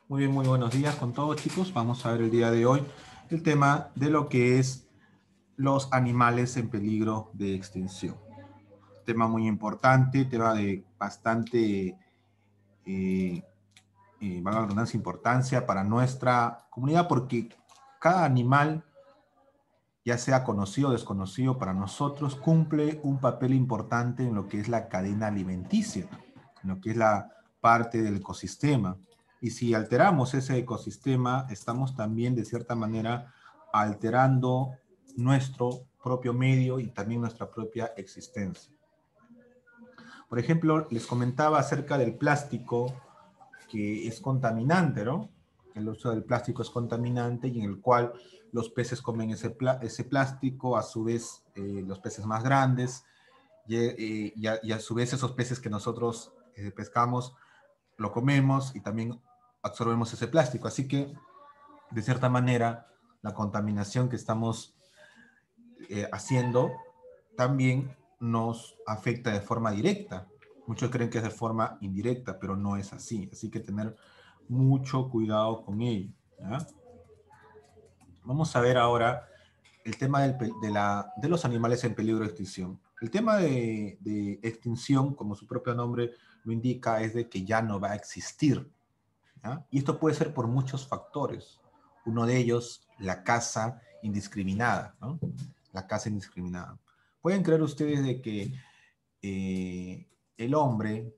Muy bien, muy buenos días con todos, chicos. Vamos a ver el día de hoy el tema de lo que es los animales en peligro de extinción. Tema muy importante, tema de bastante, valga la redundancia, importancia para nuestra comunidad, porque cada animal, ya sea conocido o desconocido para nosotros, cumple un papel importante en lo que es la cadena alimenticia, en lo que es la parte del ecosistema. Y si alteramos ese ecosistema, estamos también, de cierta manera, alterando nuestro propio medio y también nuestra propia existencia. Por ejemplo, les comentaba acerca del plástico, que es contaminante, ¿no? El uso del plástico es contaminante y en el cual los peces comen ese plástico, a su vez los peces más grandes, y a su vez esos peces que nosotros pescamos, lo comemos y también absorbemos ese plástico. Así que, de cierta manera, la contaminación que estamos haciendo también nos afecta de forma directa. Muchos creen que es de forma indirecta, pero no es así. Así que tener mucho cuidado con ello, ¿ya? Vamos a ver ahora el tema de los animales en peligro de extinción. El tema de extinción, como su propio nombre lo indica, es de que ya no va a existir, ¿ya? Y esto puede ser por muchos factores. Uno de ellos, la caza indiscriminada, ¿no? La caza indiscriminada. ¿Pueden creer ustedes de que el hombre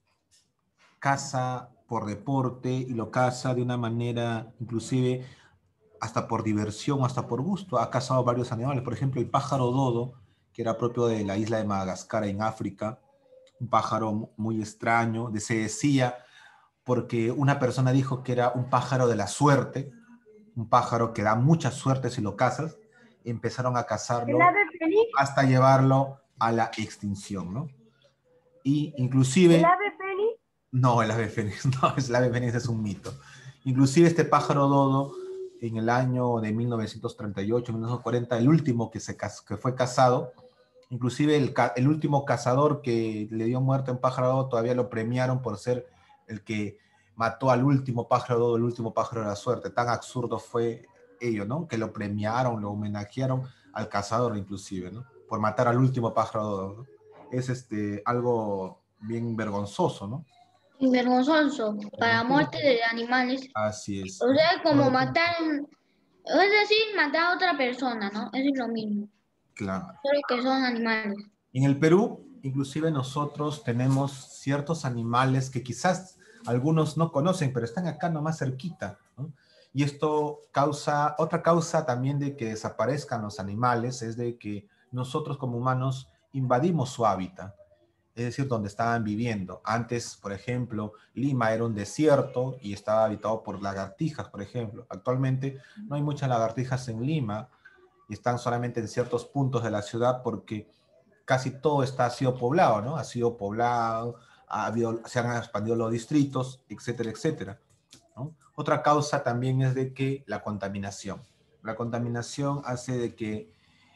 caza por deporte y lo caza de una manera inclusive hasta por diversión, hasta por gusto? Ha cazado varios animales, por ejemplo el pájaro dodo, que era propio de la isla de Madagascar en África, un pájaro muy extraño, se decía, porque una persona dijo que era un pájaro de la suerte, un pájaro que da mucha suerte si lo cazas, empezaron a cazarlo hasta llevarlo a la extinción, ¿no? Y inclusive... ¿El ave fénix? No, el ave fénix, no, el ave fénix es un mito. Inclusive este pájaro dodo, en el año de 1938, 1940, el último que fue cazado, inclusive el último cazador que le dio muerte a un pájaro dodo, todavía lo premiaron por ser el que mató al último pájaro dodo, el último pájaro de la suerte. Tan absurdo fue ello, ¿no? Que lo premiaron, lo homenajearon al cazador inclusive, ¿no? Por matar al último pájaro dodo, ¿no? Es algo bien vergonzoso, ¿no? Vergonzoso para muerte de animales. Así es. O sea, como matar, es decir, matar a otra persona, ¿no? Eso es lo mismo. Claro. Solo que son animales. En el Perú, inclusive nosotros tenemos ciertos animales que quizás algunos no conocen, pero están acá nomás cerquita, ¿no? Y esto causa, otra causa también de que desaparezcan los animales es de que nosotros como humanos invadimos su hábitat, es decir, donde estaban viviendo. Antes, por ejemplo, Lima era un desierto y estaba habitado por lagartijas, por ejemplo. Actualmente no hay muchas lagartijas en Lima y están solamente en ciertos puntos de la ciudad porque casi todo ha sido poblado, ¿no? Ha sido poblado, se han expandido los distritos, etcétera, etcétera, ¿no? Otra causa también es de que la contaminación. La contaminación hace de que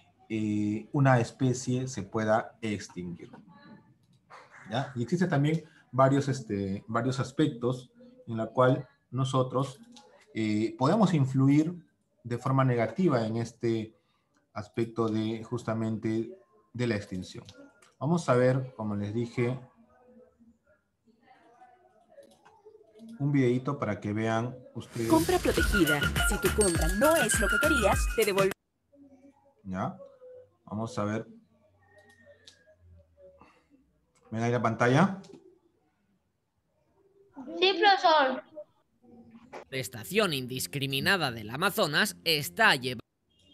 una especie se pueda extinguir, ¿ya? Y existen también varios aspectos en la cual nosotros podemos influir de forma negativa en este aspecto de justamente de la extinción. Vamos a ver, como les dije, un videito para que vean ustedes. Compra protegida. Si tu compra no es lo que querías, te devolvemos. ¿Ya? Vamos a ver. ¿Ven ahí la pantalla? Sí, profesor. La deforestación indiscriminada del Amazonas está llevando...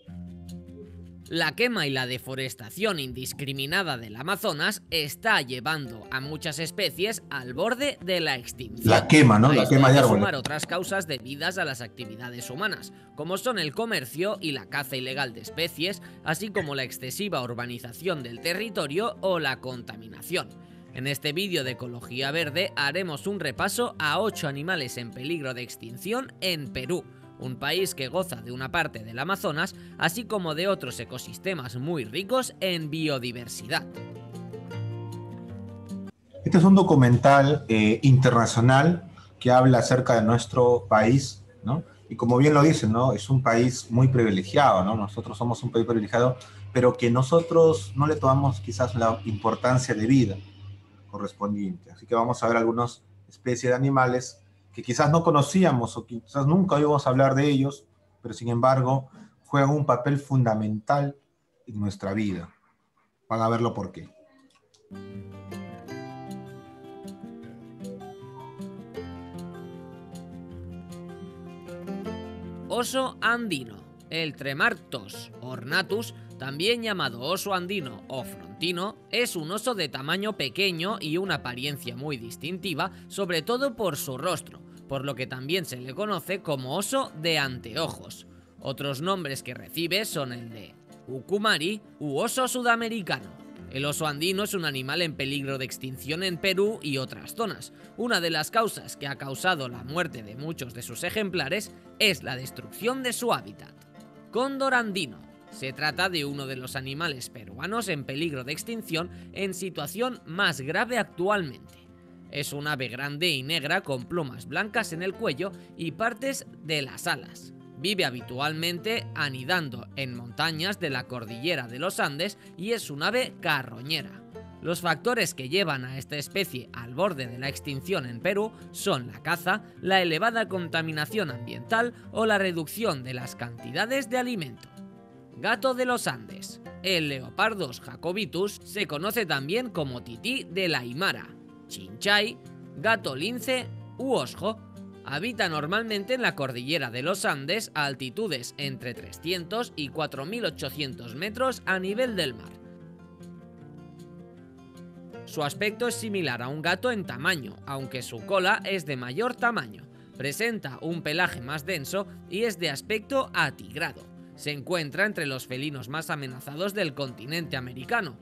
La quema y la deforestación indiscriminada del Amazonas está llevando a muchas especies al borde de la extinción. La quema, ¿no? La quema de árboles. Sumar otras causas debidas a las actividades humanas, como son el comercio y la caza ilegal de especies, así como la excesiva urbanización del territorio o la contaminación. En este vídeo de Ecología Verde haremos un repaso a 8 animales en peligro de extinción en Perú, un país que goza de una parte del Amazonas, así como de otros ecosistemas muy ricos en biodiversidad. Este es un documental internacional que habla acerca de nuestro país, ¿no? Y como bien lo dicen, ¿no? Es un país muy privilegiado, ¿no? Nosotros somos un país privilegiado, pero que nosotros no le tomamos quizás la importancia de vida correspondiente. Así que vamos a ver algunas especies de animales que quizás no conocíamos o que quizás nunca íbamos a hablar de ellos, pero sin embargo juegan un papel fundamental en nuestra vida. Van a verlo por qué. Oso andino. El Tremarctos ornatus, también llamado oso andino o frontino, es un oso de tamaño pequeño y una apariencia muy distintiva, sobre todo por su rostro, por lo que también se le conoce como oso de anteojos. Otros nombres que recibe son el de ucumari u oso sudamericano. El oso andino es un animal en peligro de extinción en Perú y otras zonas. Una de las causas que ha causado la muerte de muchos de sus ejemplares es la destrucción de su hábitat. Cóndor andino. Se trata de uno de los animales peruanos en peligro de extinción en situación más grave actualmente. Es un ave grande y negra con plumas blancas en el cuello y partes de las alas. Vive habitualmente anidando en montañas de la cordillera de los Andes y es un ave carroñera. Los factores que llevan a esta especie al borde de la extinción en Perú son la caza, la elevada contaminación ambiental o la reducción de las cantidades de alimento. Gato de los Andes. El Leopardus jacobitus se conoce también como tití de la Aymara, chinchay, gato lince u osjo. Habita normalmente en la cordillera de los Andes a altitudes entre 300 y 4.800 metros a nivel del mar. Su aspecto es similar a un gato en tamaño, aunque su cola es de mayor tamaño. Presenta un pelaje más denso y es de aspecto atigrado. Se encuentra entre los felinos más amenazados del continente americano.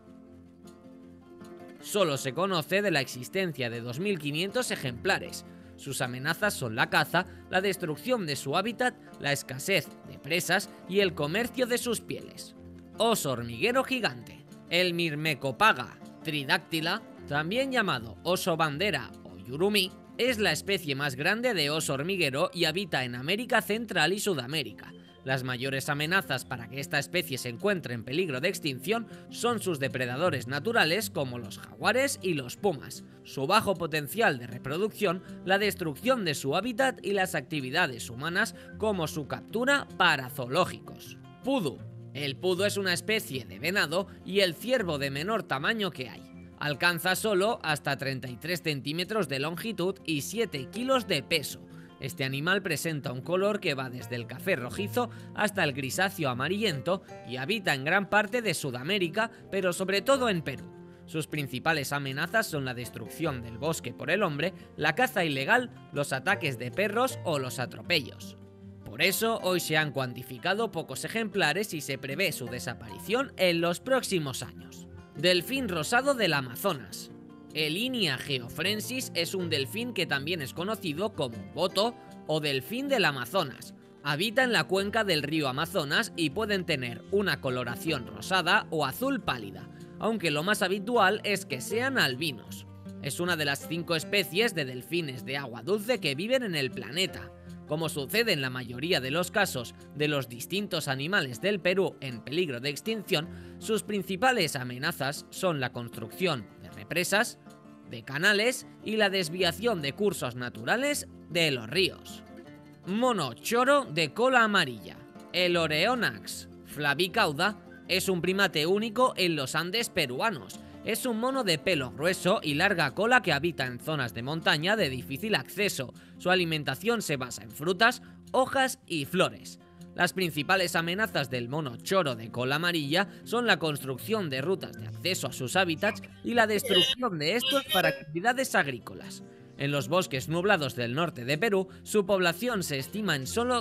Solo se conoce de la existencia de 2.500 ejemplares. Sus amenazas son la caza, la destrucción de su hábitat, la escasez de presas y el comercio de sus pieles. Oso hormiguero gigante. El Myrmecopaga tridáctila, también llamado oso bandera o yurumí, es la especie más grande de oso hormiguero y habita en América Central y Sudamérica. Las mayores amenazas para que esta especie se encuentre en peligro de extinción son sus depredadores naturales como los jaguares y los pumas, su bajo potencial de reproducción, la destrucción de su hábitat y las actividades humanas como su captura para zoológicos. Pudu. El pudu es una especie de venado y el ciervo de menor tamaño que hay. Alcanza solo hasta 33 centímetros de longitud y 7 kilos de peso. Este animal presenta un color que va desde el café rojizo hasta el grisáceo amarillento y habita en gran parte de Sudamérica, pero sobre todo en Perú. Sus principales amenazas son la destrucción del bosque por el hombre, la caza ilegal, los ataques de perros o los atropellos. Por eso, hoy se han cuantificado pocos ejemplares y se prevé su desaparición en los próximos años. Delfín rosado del Amazonas. El Inia geoffrensis es un delfín que también es conocido como boto o delfín del Amazonas. Habita en la cuenca del río Amazonas y pueden tener una coloración rosada o azul pálida, aunque lo más habitual es que sean albinos. Es una de las 5 especies de delfines de agua dulce que viven en el planeta. Como sucede en la mayoría de los casos de los distintos animales del Perú en peligro de extinción, sus principales amenazas son la construcción de represas, de canales y la desviación de cursos naturales de los ríos. Mono choro de cola amarilla. El Oreonax flavicauda es un primate único en los Andes peruanos. Es un mono de pelo grueso y larga cola que habita en zonas de montaña de difícil acceso. Su alimentación se basa en frutas, hojas y flores. Las principales amenazas del mono choro de cola amarilla son la construcción de rutas de acceso a sus hábitats y la destrucción de estos para actividades agrícolas. En los bosques nublados del norte de Perú, su población se estima en solo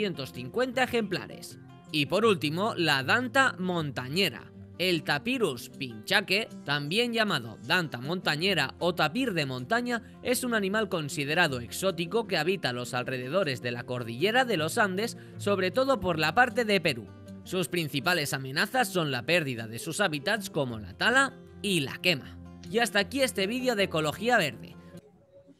250 ejemplares. Y por último, la danta montañera. El Tapirus pinchaque, también llamado danta montañera o tapir de montaña, es un animal considerado exótico que habita los alrededores de la cordillera de los Andes, sobre todo por la parte de Perú. Sus principales amenazas son la pérdida de sus hábitats como la tala y la quema. Y hasta aquí este vídeo de Ecología Verde.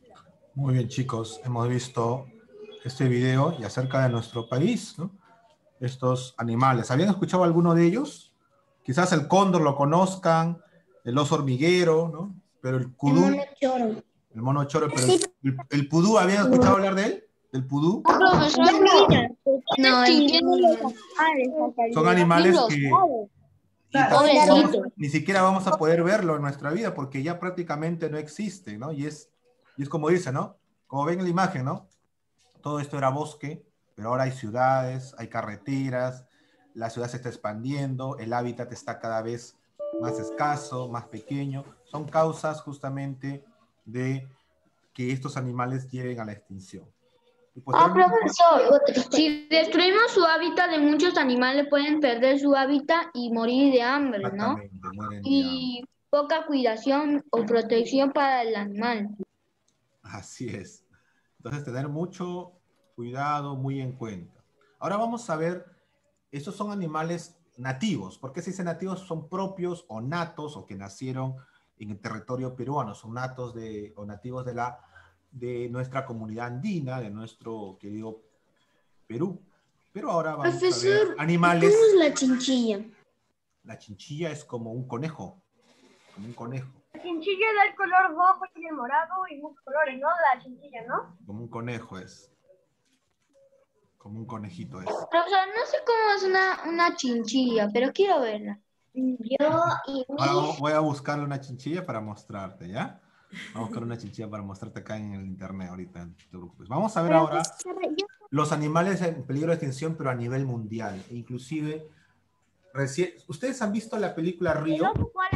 Muy bien, chicos, hemos visto este video y acerca de nuestro país, ¿no? Estos animales. ¿Habían escuchado alguno de ellos? Quizás el cóndor lo conozcan, el oso hormiguero, ¿no? Pero el kudú, el mono choro, pero el pudú, ¿habían escuchado hablar de él? ¿Del pudú? Profesor, mira, se están No, extinguiendo los animales, Son hasta animales los que aves. y tampoco Pobrecitos. ni siquiera vamos a poder verlo en nuestra vida porque ya prácticamente no existe, ¿no? Y es como dice, ¿no? Como ven en la imagen, ¿no? Todo esto era bosque, pero ahora hay ciudades, hay carreteras, la ciudad se está expandiendo, el hábitat está cada vez más escaso, más pequeño. Son causas justamente de que estos animales lleguen a la extinción. Y posteriormente, Profesor, si destruimos su hábitat de muchos animales pueden perder su hábitat y morir de hambre, ¿no? exactamente, mueren de hambre. Y poca cuidación o protección para el animal. Así es. Entonces, tener mucho cuidado, muy en cuenta. Ahora vamos a ver, estos son animales nativos. ¿Por qué se dice nativos? Son propios o natos o que nacieron en el territorio peruano, son natos o nativos de nuestra comunidad andina, de nuestro querido Perú. Pero ahora vamos a ver Profesor, animales. ¿cómo es la chinchilla? La chinchilla es como un conejo, como un conejo, La chinchilla da el color rojo y el morado y muchos colores, ¿no? La chinchilla, ¿no? como un conejo es, como un conejito es. Profesor, no sé cómo es una chinchilla, pero quiero verla. Ahora voy a buscarle una chinchilla para mostrarte, ¿ya? Vamos a buscar una chinchilla para mostrarte acá en el internet ahorita, no te preocupes. Vamos a ver ahora los animales en peligro de extinción, pero a nivel mundial. E inclusive, ¿ustedes han visto la película Río?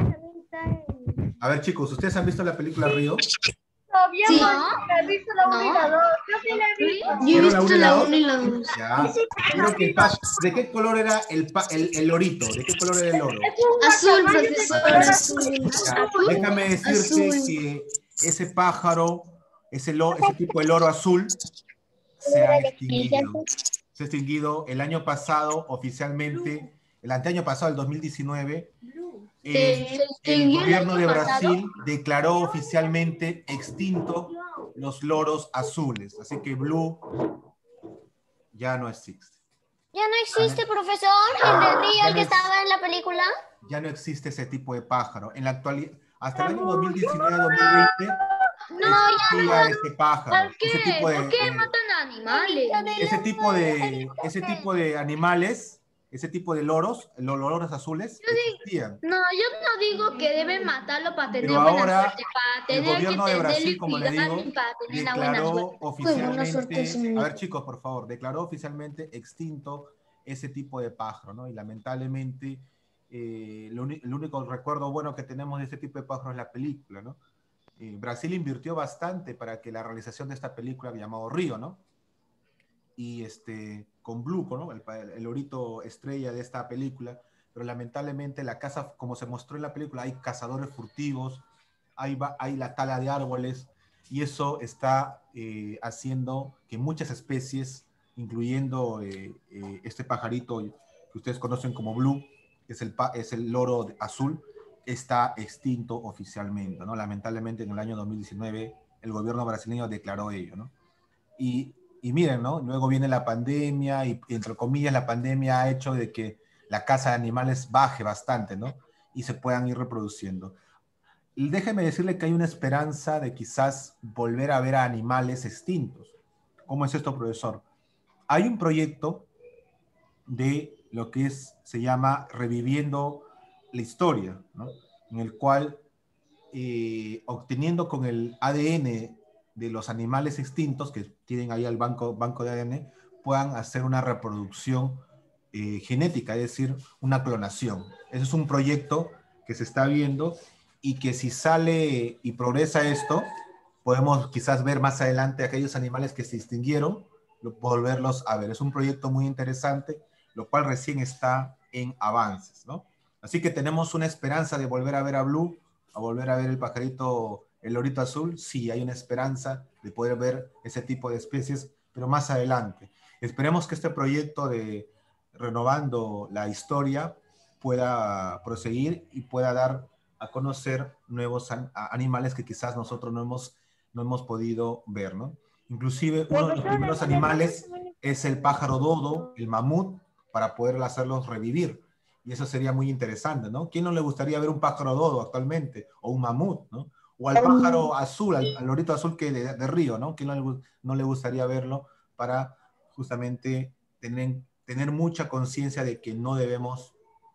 A ver, chicos, ¿ustedes han visto la película Río? Todavía Sí. no he visto la 1 y la 2. Yo sí la he visto. Yo he ¿Vieron visto la la 1 1 y la 2. Ya. Quiero que ¿de qué color era el lorito? ¿De qué color era el loro? Azul, profesor, azul. Ya, déjame decirte Azul. que ese pájaro, ese tipo de loro azul, se ha extinguido. Se ha extinguido el año pasado oficialmente, el anteaño pasado, el 2019, el gobierno de Brasil declaró oficialmente extinto los loros azules. Así que Blue ya no existe. Ya no existe, profesor, el del río, el que estaba en la película. Ya no existe ese tipo de pájaro. En la actualidad, hasta el año 2019-2020, existía ese pájaro. ¿Por qué? Ese tipo de, ¿Por qué matan animales? ese tipo de animales, ese tipo de loros, los loros azules, existían. No, yo no digo que deben matarlo para tener Pero buena ahora suerte, para el tener gobierno que de tenerlo Brasil, y como le cuidarlo digo, y para tener la buena declaró suerte. Buena suerte, oficialmente, señor. a ver chicos, por favor, declaró oficialmente extinto ese tipo de pájaro, ¿no? Y lamentablemente el único recuerdo bueno que tenemos de ese tipo de pájaro es la película, ¿no? Brasil invirtió bastante para que la realización de esta película llamado Río, ¿no? Y con Blue, ¿no? El lorito estrella de esta película, pero lamentablemente la caza, como se mostró en la película, hay cazadores furtivos, hay la tala de árboles, y eso está haciendo que muchas especies, incluyendo este pajarito que ustedes conocen como Blue, que es el loro azul, está extinto oficialmente, ¿no? Lamentablemente en el año 2019 el gobierno brasileño declaró ello, ¿no? Y miren, ¿no? Luego viene la pandemia y entre comillas la pandemia ha hecho de que la caza de animales baje bastante, ¿no? Y se puedan ir reproduciendo. Y déjeme decirle que hay una esperanza de quizás volver a ver a animales extintos. ¿Cómo es esto, profesor? Hay un proyecto de lo que se llama Reviviendo la Historia, ¿no? En el cual, obteniendo con el ADN de los animales extintos, que tienen ahí el banco de ADN, puedan hacer una reproducción genética, es decir, una clonación. Ese es un proyecto que se está viendo y que si sale y progresa esto, podemos quizás ver más adelante aquellos animales que se extinguieron, volverlos a ver. Es un proyecto muy interesante, lo cual recién está en avances, ¿no? Así que tenemos una esperanza de volver a ver a Blue, a volver a ver el pajarito, el lorito azul. Sí, hay una esperanza de poder ver ese tipo de especies, pero más adelante. Esperemos que este proyecto de Renovando la Historia pueda proseguir y pueda dar a conocer nuevos animales que quizás nosotros no hemos no hemos podido ver, ¿no? Inclusive uno de los primeros animales es el pájaro dodo, el mamut, para poder hacerlos revivir. Y eso sería muy interesante, ¿no? ¿Quién no le gustaría ver un pájaro dodo actualmente? O un mamut, ¿no? O al pájaro azul, al lorito azul que de río, ¿no? ¿Quién no le gustaría verlo para justamente tener mucha conciencia de que no debemos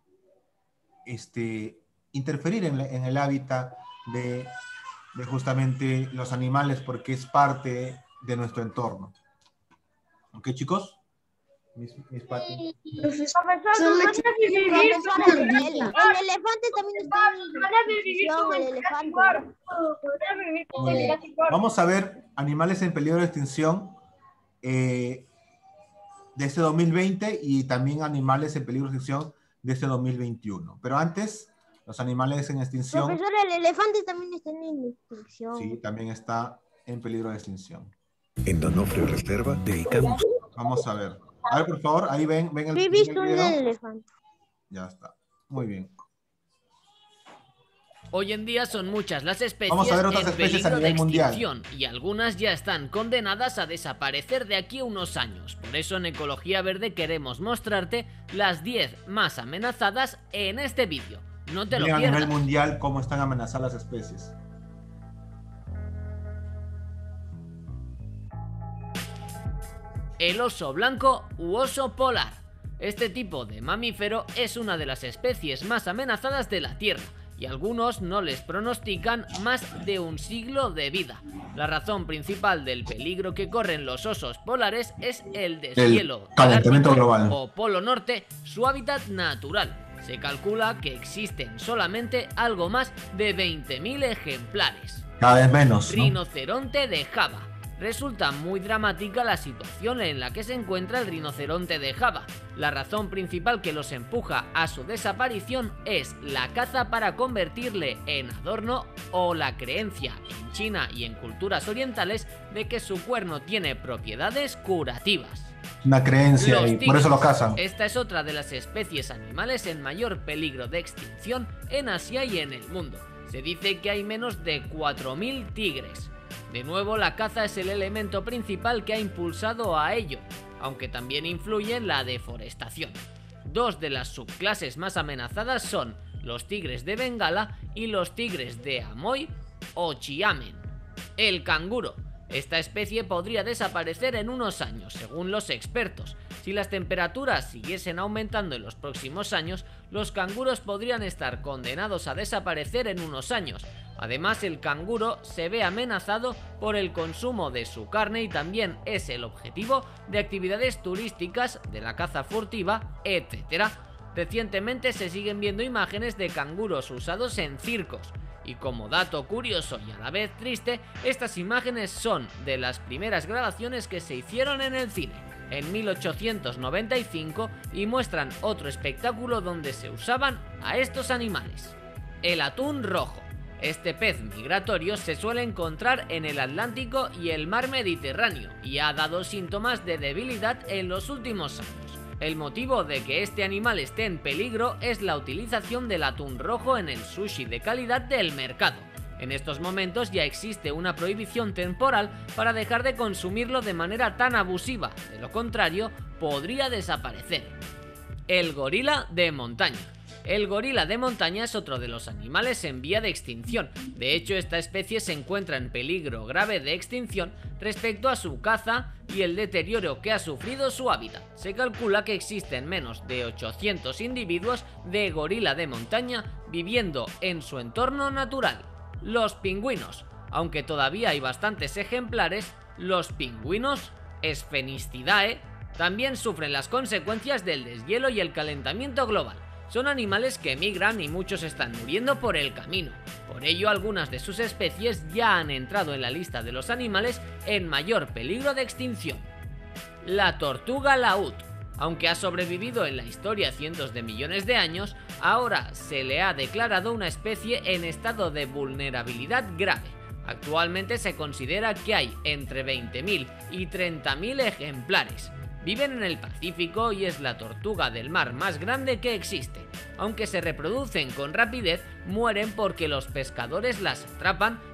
interferir en el hábitat de justamente los animales, porque es parte de nuestro entorno? ¿Ok, chicos? Mis patis. Profesor, Son no las van a vivir El elefante también está en van a vivir como el en elefante. Jurassic World. Van a vivir como Muy en bien. Jurassic World. Vamos a ver animales en peligro de extinción de este 2020 y también animales en peligro de extinción de este 2021. Pero antes, los animales en extinción, Profesor, el elefante también está en extinción. sí, también está en peligro de extinción. En Donofrio Reserva dedicamos... Vamos a ver. A ver, por favor, ahí ven el, He ven visto el un video. elefante. Ya está. Muy bien. Hoy en día son muchas las especies Vamos a ver otras en especies a peligro de nivel mundial. extinción y algunas ya están condenadas a desaparecer de aquí a unos años. Por eso en Ecología Verde queremos mostrarte las 10 más amenazadas en este vídeo. No te lo Miren a nivel pierdas. mundial cómo están amenazadas las especies. El oso blanco u oso polar. Este tipo de mamífero es una de las especies más amenazadas de la Tierra y algunos no les pronostican más de un siglo de vida. La razón principal del peligro que corren los osos polares es el deshielo del calentamiento Ártico global. o Polo Norte, su hábitat natural. Se calcula que existen solamente algo más de 20.000 ejemplares. Cada vez menos, ¿no? Rinoceronte de Java. Resulta muy dramática la situación en la que se encuentra el rinoceronte de Java. La razón principal que los empuja a su desaparición es la caza para convertirle en adorno o la creencia en China y en culturas orientales de que su cuerno tiene propiedades curativas. Una creencia Los y por eso lo tigres. cazan. Esta es otra de las especies animales en mayor peligro de extinción en Asia y en el mundo. Se dice que hay menos de 4.000 tigres. De nuevo, la caza es el elemento principal que ha impulsado a ello, aunque también influye la deforestación. Dos de las subclases más amenazadas son los tigres de Bengala y los tigres de Amoy o Xiamen. El canguro. Esta especie podría desaparecer en unos años, según los expertos. Si las temperaturas siguiesen aumentando en los próximos años, los canguros podrían estar condenados a desaparecer en unos años. Además, el canguro se ve amenazado por el consumo de su carne y también es el objetivo de actividades turísticas, de la caza furtiva, etc. Recientemente se siguen viendo imágenes de canguros usados en circos. Y como dato curioso y a la vez triste, estas imágenes son de las primeras grabaciones que se hicieron en el cine, en 1895, y muestran otro espectáculo donde se usaban a estos animales. El atún rojo. Este pez migratorio se suele encontrar en el Atlántico y el mar Mediterráneo y ha dado síntomas de debilidad en los últimos años. El motivo de que este animal esté en peligro es la utilización del atún rojo en el sushi de calidad del mercado. En estos momentos ya existe una prohibición temporal para dejar de consumirlo de manera tan abusiva, de lo contrario, podría desaparecer. El gorila de montaña. El gorila de montaña es otro de los animales en vía de extinción. De hecho, esta especie se encuentra en peligro grave de extinción respecto a su caza y el deterioro que ha sufrido su hábitat. Se calcula que existen menos de 800 individuos de gorila de montaña viviendo en su entorno natural. Los pingüinos. Aunque todavía hay bastantes ejemplares, los pingüinos Sphenistidae también sufren las consecuencias del deshielo y el calentamiento global. Son animales que migran y muchos están muriendo por el camino. Por ello, algunas de sus especies ya han entrado en la lista de los animales en mayor peligro de extinción. La tortuga laúd. Aunque ha sobrevivido en la historia cientos de millones de años, ahora se le ha declarado una especie en estado de vulnerabilidad grave. Actualmente se considera que hay entre 20.000 y 30.000 ejemplares. Viven en el Pacífico y es la tortuga del mar más grande que existe. Aunque se reproducen con rapidez, mueren porque los pescadores las atrapan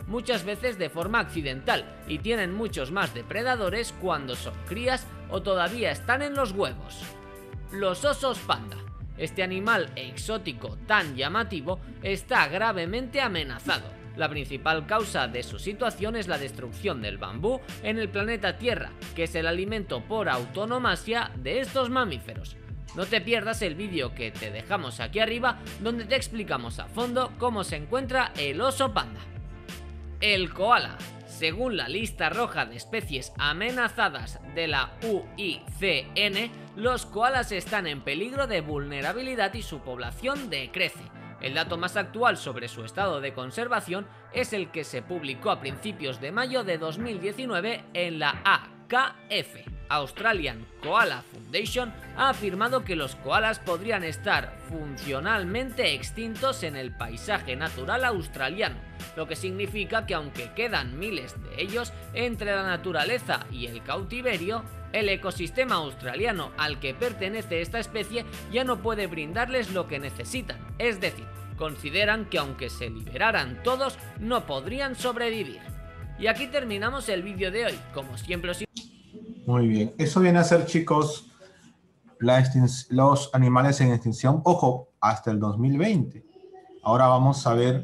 muchas veces de forma accidental, y tienen muchos más depredadores cuando son crías o todavía están en los huevos. Los osos panda. Este animal exótico tan llamativo está gravemente amenazado. La principal causa de su situación es la destrucción del bambú en el planeta Tierra, que es el alimento por autonomasia de estos mamíferos. No te pierdas el vídeo que te dejamos aquí arriba, donde te explicamos a fondo cómo se encuentra el oso panda. El koala. Según la lista roja de especies amenazadas de la UICN, los koalas están en peligro de vulnerabilidad y su población decrece. El dato más actual sobre su estado de conservación es el que se publicó a principios de mayo de 2019 en la AKF. Australian Koala Foundation ha afirmado que los koalas podrían estar funcionalmente extintos en el paisaje natural australiano, lo que significa que aunque quedan miles de ellos entre la naturaleza y el cautiverio, el ecosistema australiano al que pertenece esta especie ya no puede brindarles lo que necesitan, es decir, consideran que aunque se liberaran todos, no podrían sobrevivir. Y aquí terminamos el vídeo de hoy. Como siempre os... Muy bien. Eso viene a ser, chicos, los animales en extinción, ojo, hasta el 2020. Ahora vamos a ver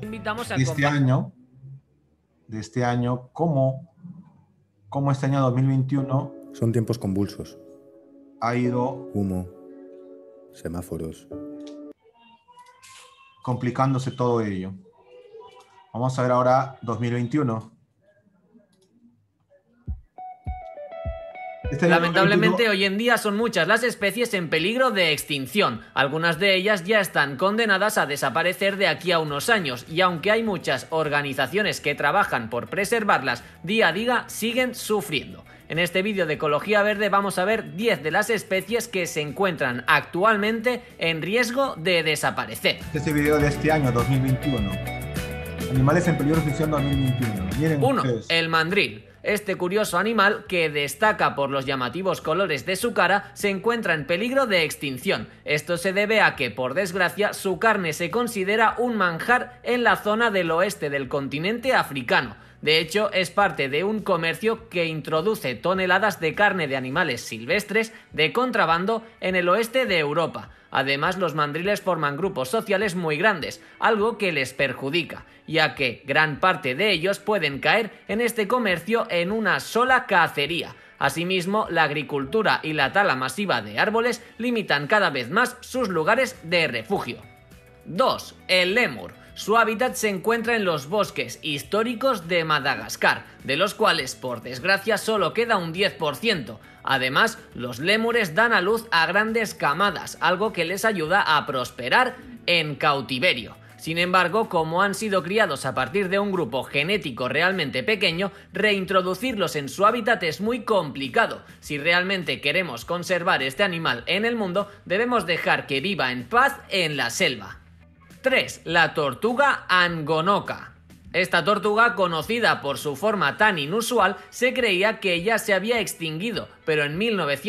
de este año, cómo este año 2021... Son tiempos convulsos. Ha ido... Humo, semáforos... complicándose todo ello. Vamos a ver ahora 2021. Lamentablemente hoy en día son muchas las especies en peligro de extinción. Algunas de ellas ya están condenadas a desaparecer de aquí a unos años, y aunque hay muchas organizaciones que trabajan por preservarlas, día a día siguen sufriendo. En este vídeo de Ecología Verde vamos a ver 10 de las especies que se encuentran actualmente en riesgo de desaparecer. Este vídeo de este año 2021. Animales en peligro de extinción 2021. Miren 1. Ustedes. El mandril. Este curioso animal, que destaca por los llamativos colores de su cara, se encuentra en peligro de extinción. Esto se debe a que, por desgracia, su carne se considera un manjar en la zona del oeste del continente africano. De hecho, es parte de un comercio que introduce toneladas de carne de animales silvestres de contrabando en el oeste de Europa. Además, los mandriles forman grupos sociales muy grandes, algo que les perjudica, ya que gran parte de ellos pueden caer en este comercio en una sola cacería. Asimismo, la agricultura y la tala masiva de árboles limitan cada vez más sus lugares de refugio. 2. El lémur. Su hábitat se encuentra en los bosques históricos de Madagascar, de los cuales, por desgracia, solo queda un 10%. Además, los lémures dan a luz a grandes camadas, algo que les ayuda a prosperar en cautiverio. Sin embargo, como han sido criados a partir de un grupo genético realmente pequeño, reintroducirlos en su hábitat es muy complicado. Si realmente queremos conservar este animal en el mundo, debemos dejar que viva en paz en la selva. 3. La tortuga angonoca. Esta tortuga, conocida por su forma tan inusual, se creía que ya se había extinguido, pero en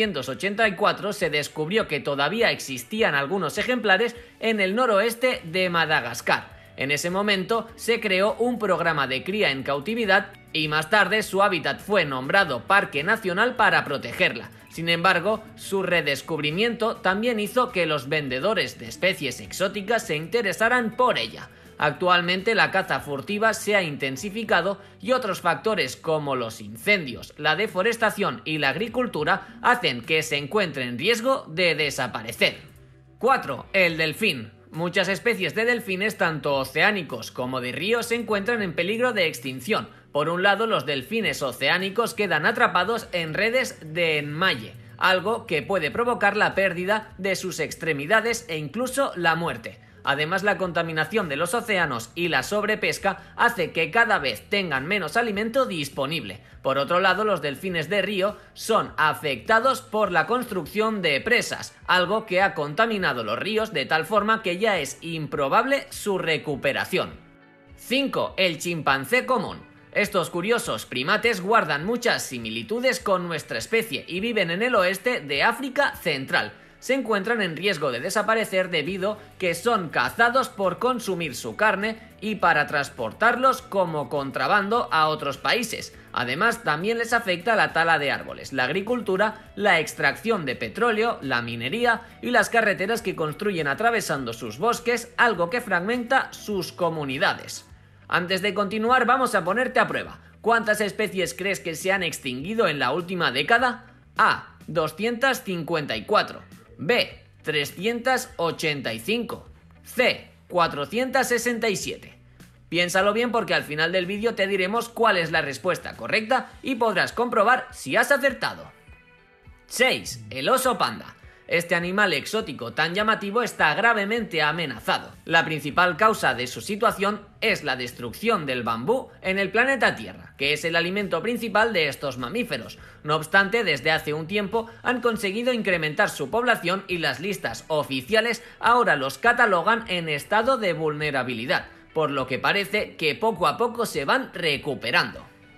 1984 se descubrió que todavía existían algunos ejemplares en el noroeste de Madagascar. En ese momento se creó un programa de cría en cautividad y más tarde su hábitat fue nombrado Parque Nacional para protegerla. Sin embargo, su redescubrimiento también hizo que los vendedores de especies exóticas se interesaran por ella. Actualmente la caza furtiva se ha intensificado y otros factores como los incendios, la deforestación y la agricultura hacen que se encuentre en riesgo de desaparecer. 4. El delfín. Muchas especies de delfines, tanto oceánicos como de río, se encuentran en peligro de extinción. Por un lado, los delfines oceánicos quedan atrapados en redes de enmalle, algo que puede provocar la pérdida de sus extremidades e incluso la muerte. Además, la contaminación de los océanos y la sobrepesca hace que cada vez tengan menos alimento disponible. Por otro lado, los delfines de río son afectados por la construcción de presas, algo que ha contaminado los ríos de tal forma que ya es improbable su recuperación. 5. El chimpancé común. Estos curiosos primates guardan muchas similitudes con nuestra especie y viven en el oeste de África Central. se encuentran en riesgo de desaparecer debido que son cazados por consumir su carne y para transportarlos como contrabando a otros países. Además, también les afecta la tala de árboles, la agricultura, la extracción de petróleo, la minería y las carreteras que construyen atravesando sus bosques, algo que fragmenta sus comunidades. Antes de continuar, vamos a ponerte a prueba. ¿Cuántas especies crees que se han extinguido en la última década? A. 254. B. 385. C. 467. Piénsalo bien porque al final del vídeo te diremos cuál es la respuesta correcta y podrás comprobar si has acertado. 6. El oso panda. Este animal exótico tan llamativo está gravemente amenazado. La principal causa de su situación es la destrucción del bambú en el planeta Tierra, que es el alimento principal de estos mamíferos. No obstante, desde hace un tiempo han conseguido incrementar su población y las listas oficiales ahora los catalogan en estado de vulnerabilidad, por lo que parece que poco a poco se van recuperando.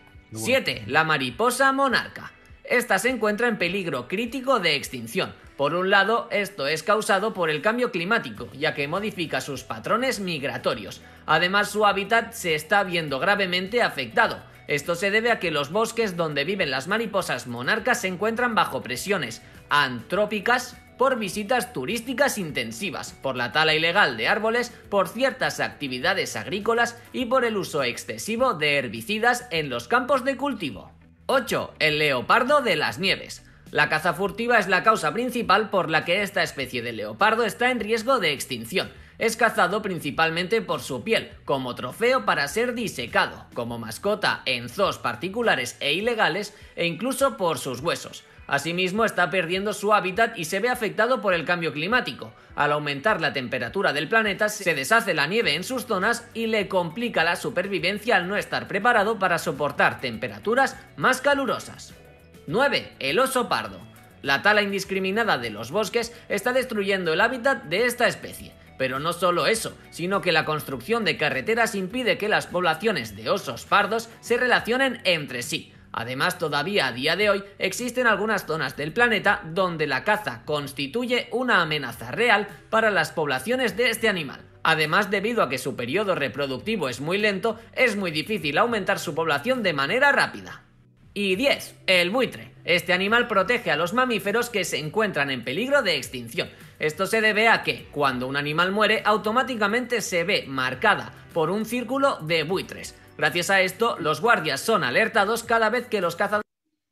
7. La mariposa monarca. Esta se encuentra en peligro crítico de extinción. Por un lado, esto es causado por el cambio climático, ya que modifica sus patrones migratorios. Además, su hábitat se está viendo gravemente afectado. Esto se debe a que los bosques donde viven las mariposas monarcas se encuentran bajo presiones antrópicas por visitas turísticas intensivas, por la tala ilegal de árboles, por ciertas actividades agrícolas y por el uso excesivo de herbicidas en los campos de cultivo. 8. El leopardo de las nieves. La caza furtiva es la causa principal por la que esta especie de leopardo está en riesgo de extinción. Es cazado principalmente por su piel, como trofeo para ser disecado, como mascota en zoos particulares e ilegales e incluso por sus huesos. Asimismo, está perdiendo su hábitat y se ve afectado por el cambio climático. Al aumentar la temperatura del planeta, se deshace la nieve en sus zonas y le complica la supervivencia al no estar preparado para soportar temperaturas más calurosas. 9. El oso pardo. La tala indiscriminada de los bosques está destruyendo el hábitat de esta especie. Pero no solo eso, sino que la construcción de carreteras impide que las poblaciones de osos pardos se relacionen entre sí. Además, todavía a día de hoy existen algunas zonas del planeta donde la caza constituye una amenaza real para las poblaciones de este animal. Además, debido a que su periodo reproductivo es muy lento, es muy difícil aumentar su población de manera rápida. Y 10. El buitre. Este animal protege a los mamíferos que se encuentran en peligro de extinción. Esto se debe a que, cuando un animal muere, automáticamente se ve marcada por un círculo de buitres. Gracias a esto, los guardias son alertados cada vez que los cazadores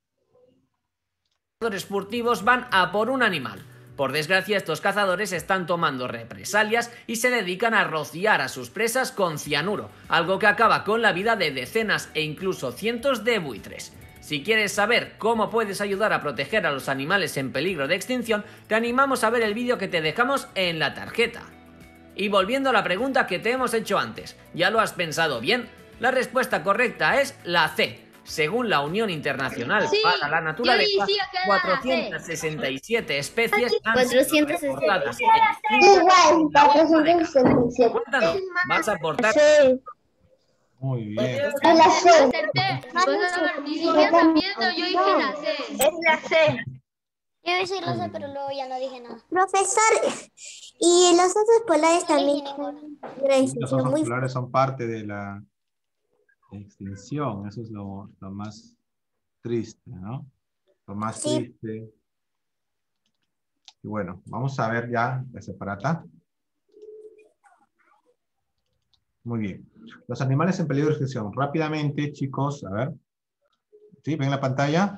furtivos van a por un animal. Por desgracia, estos cazadores están tomando represalias y se dedican a rociar a sus presas con cianuro, algo que acaba con la vida de decenas e incluso cientos de buitres. Si quieres saber cómo puedes ayudar a proteger a los animales en peligro de extinción, te animamos a ver el vídeo que te dejamos en la tarjeta. Y volviendo a la pregunta que te hemos hecho antes, ¿ya lo has pensado bien? La respuesta correcta es la C. Según la Unión Internacional para la Naturaleza, 467 especies han sido reportadas. Cuéntanos, ¿vas a aportar? Muy bien. Ni siquiera también yo dije la C. Es la C. Yo iba a decir la C, pero luego ya no dije nada. Profesor, y los osos polares también. Los osos polares son parte de la extinción. Eso es lo más triste, ¿no? Lo más triste. Y bueno, vamos a ver ya la separata. Muy bien. Los animales en peligro de extinción. Rápidamente, chicos, a ver. ¿Sí? ¿Ven la pantalla?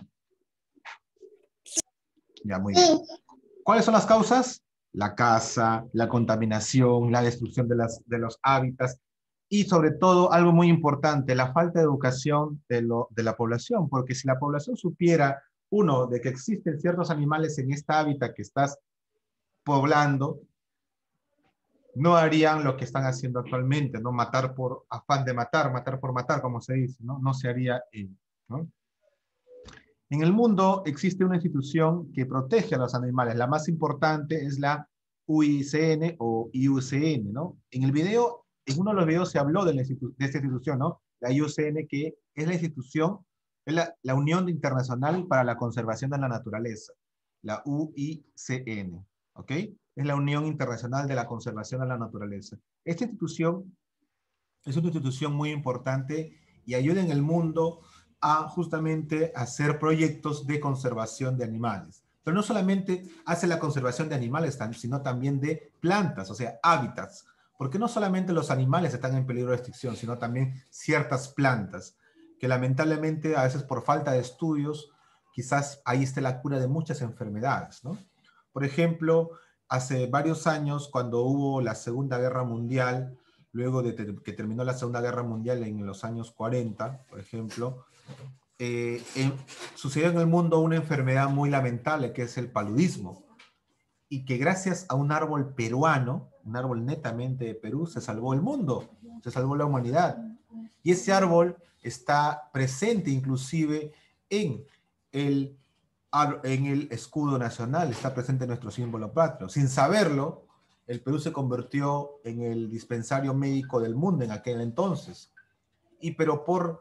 Ya, muy bien. ¿Cuáles son las causas? La caza, la contaminación, la destrucción de los hábitats y sobre todo, algo muy importante, la falta de educación de la población, porque si la población supiera, uno, de que existen ciertos animales en este hábitat que estás poblando, no harían lo que están haciendo actualmente, ¿no? Matar por afán de matar, matar por matar, como se dice, ¿no? No se haría, ¿no? En el mundo existe una institución que protege a los animales. La más importante es la UICN o IUCN, ¿no? En uno de los videos se habló de esta institución, ¿no? La IUCN, que es la institución, es la Unión Internacional para la Conservación de la Naturaleza, la UICN. ¿ok? Es la Unión Internacional de la Conservación de la Naturaleza. Esta institución es una institución muy importante y ayuda en el mundo a justamente hacer proyectos de conservación de animales. Pero no solamente hace la conservación de animales, sino también de plantas, o sea, hábitats. Porque no solamente los animales están en peligro de extinción, sino también ciertas plantas, que lamentablemente a veces por falta de estudios, quizás ahí esté la cura de muchas enfermedades, ¿no? Por ejemplo, hace varios años, cuando hubo la Segunda Guerra Mundial, luego de que terminó la Segunda Guerra Mundial en los años 40, por ejemplo, sucedió en el mundo una enfermedad muy lamentable que es el paludismo, y que gracias a un árbol peruano, un árbol netamente de Perú, se salvó el mundo, se salvó la humanidad. Y ese árbol está presente inclusive en el escudo nacional, está presente en nuestro símbolo patrio. Sin saberlo, el Perú se convirtió en el dispensario médico del mundo en aquel entonces. Pero por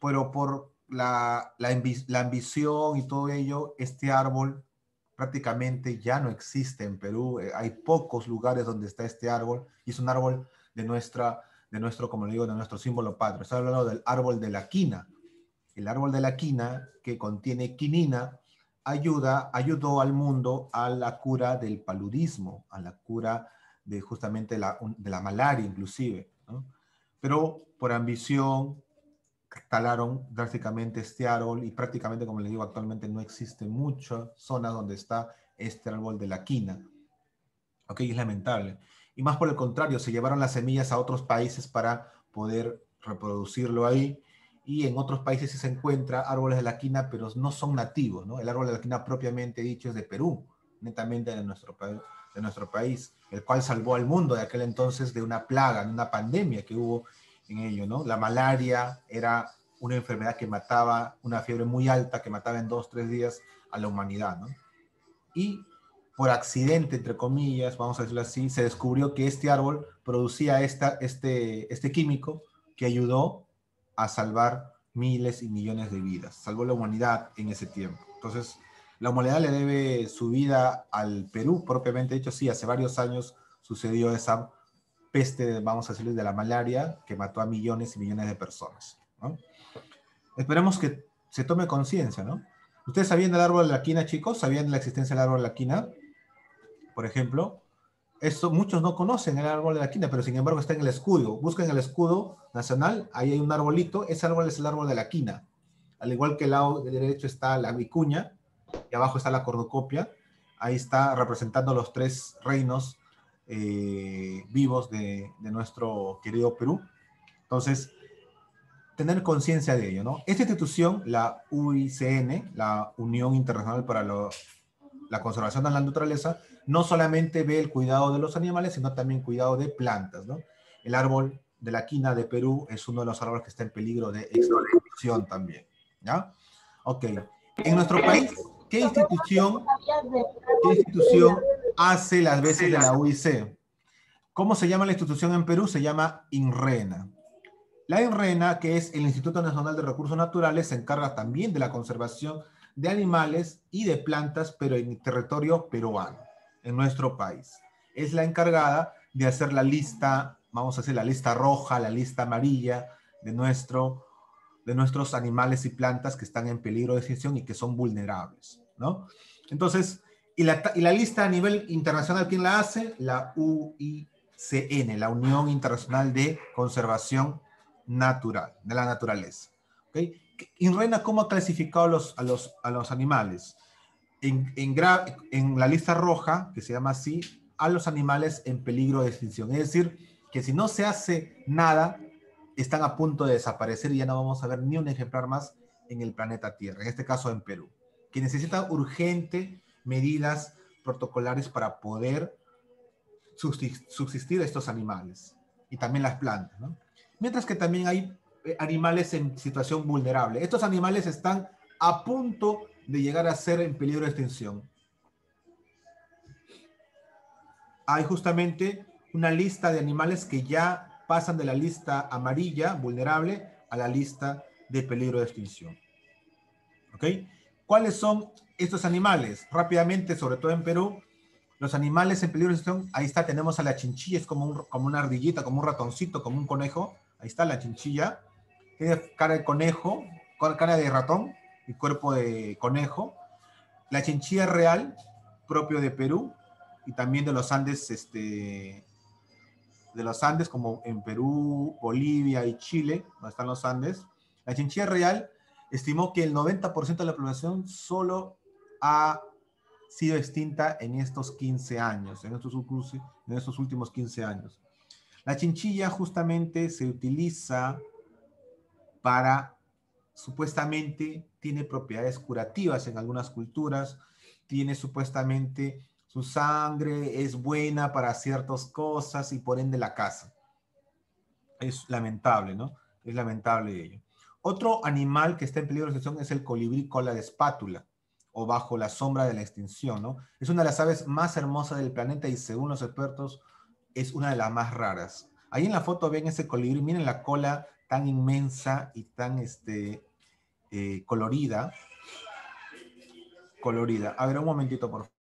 la ambición y todo ello, este árbol prácticamente ya no existe en Perú. Hay pocos lugares donde está este árbol y es un árbol de nuestro, como le digo, de nuestro símbolo patrio. Estoy hablando del árbol de la quina. El árbol de la quina, que contiene quinina, ayudó al mundo a la cura del paludismo, a la cura de justamente de la malaria inclusive, ¿no? Pero por ambición talaron drásticamente este árbol y prácticamente, como les digo, actualmente no existe muchas zonas donde está este árbol de la quina. Ok, es lamentable. Y más por el contrario, se llevaron las semillas a otros países para poder reproducirlo ahí, y en otros países sí se encuentra árboles de la quina, pero no son nativos, ¿no? El árbol de la quina propiamente dicho es de Perú, netamente de nuestro país, el cual salvó al mundo de aquel entonces de una plaga, de una pandemia que hubo en ello, ¿no? La malaria era una enfermedad que mataba, una fiebre muy alta que mataba en 2-3 días a la humanidad, ¿no? Y por accidente, entre comillas, vamos a decirlo así, se descubrió que este árbol producía este químico que ayudó a salvar miles y millones de vidas. Salvó la humanidad en ese tiempo. Entonces, la humanidad le debe su vida al Perú, propiamente dicho. Sí, hace varios años sucedió esa peste, vamos a decirle, de la malaria, que mató a millones y millones de personas, ¿no? Esperemos que se tome conciencia, ¿no? ¿Ustedes sabían del árbol de la quina, chicos? ¿Sabían de la existencia del árbol de la quina? Por ejemplo, muchos no conocen el árbol de la quina, pero sin embargo está en el escudo. Busquen el escudo nacional, ahí hay un arbolito, ese árbol es el árbol de la quina. Al igual que el lado derecho está la vicuña, y abajo está la cornucopia, ahí está representando los 3 reinos vivos de nuestro querido Perú. Entonces, tener conciencia de ello, ¿no? Esta institución, la UICN, la Unión Internacional para la Conservación de la Naturaleza, no solamente ve el cuidado de los animales, sino también cuidado de plantas, ¿no? El árbol de la quina de Perú es uno de los árboles que está en peligro de extinción también, ¿ya? Ok. En nuestro país, ¿qué institución hace las veces de la UIC? ¿Cómo se llama la institución en Perú? Se llama INRENA. La INRENA, que es el Instituto Nacional de Recursos Naturales, se encarga también de la conservación de animales y de plantas, pero en territorio peruano, en nuestro país. Es la encargada de hacer la lista, vamos a decir, la lista roja, la lista amarilla de nuestros animales y plantas que están en peligro de extinción y que son vulnerables, ¿no? Entonces, y la lista a nivel internacional, ¿quién la hace? La UICN, la Unión Internacional de Conservación Natural, de la Naturaleza. ¿Okay? INRENA, ¿cómo ha clasificado a los animales? En la lista roja, que se llama así, a los animales en peligro de extinción. Es decir, que si no se hace nada, están a punto de desaparecer y ya no vamos a ver ni un ejemplar más en el planeta Tierra, en este caso en Perú, que necesita urgente medidas protocolares para poder subsistir estos animales y también las plantas, ¿no? Mientras que también hay animales en situación vulnerable. Estos animales están a punto de llegar a ser en peligro de extinción. Hay justamente una lista de animales que ya pasan de la lista amarilla, vulnerable, a la lista de peligro de extinción. ¿Ok? ¿Cuáles son estos animales? Rápidamente, sobre todo en Perú, Los animales en peligro de extinción, ahí está, tenemos a la chinchilla, es como una ardillita, como un ratoncito, como un conejo. Ahí está la chinchilla. Tiene cara de conejo, cara de ratón y cuerpo de conejo. La chinchilla real, propio de Perú y también de los Andes, como en Perú, Bolivia y Chile, donde están los Andes. La chinchilla real estimó que el 90% de la población solo ha sido extinta en estos 15 años, en estos últimos 15 años. La chinchilla justamente se utiliza para, supuestamente, tiene propiedades curativas en algunas culturas, tiene supuestamente, su sangre es buena para ciertas cosas y por ende la caza. Es lamentable, ¿no? Es lamentable ello. Otro animal que está en peligro de extinción es el colibrí cola de espátula, o bajo la sombra de la extinción, ¿no? Es una de las aves más hermosas del planeta y según los expertos es una de las más raras. Ahí en la foto ven ese colibrí, miren la cola tan inmensa y tan colorida. A ver, un momentito, por favor.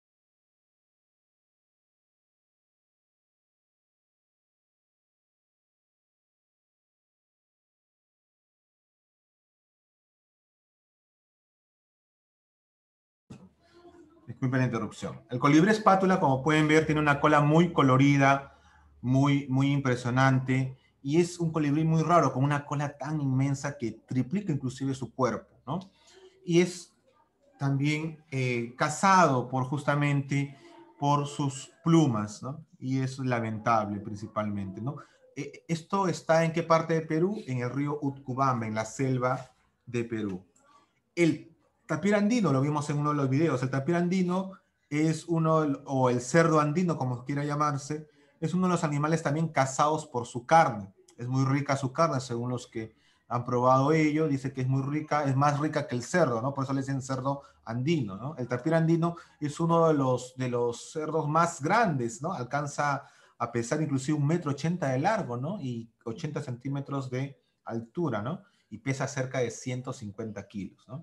Disculpen la interrupción. El colibrí espátula, como pueden ver, tiene una cola muy colorida, muy impresionante, y es un colibrí muy raro, con una cola tan inmensa que triplica inclusive su cuerpo, ¿no? Y es también cazado justamente por sus plumas, ¿no? Y es lamentable principalmente, ¿no? ¿Esto está en qué parte de Perú? En el río Utcubamba, en la selva de Perú. El tapir andino, lo vimos en uno de los videos, el tapir andino es o el cerdo andino, como quiera llamarse, es uno de los animales también cazados por su carne. Es muy rica su carne, según los que han probado ello, dice que es muy rica, es más rica que el cerdo, ¿no? Por eso le dicen cerdo andino, ¿no? El tapir andino es uno de los cerdos más grandes, ¿no? Alcanza a pesar inclusive 1,80 m de largo, ¿no? Y 80 centímetros de altura, ¿no? Y pesa cerca de 150 kilos, ¿no?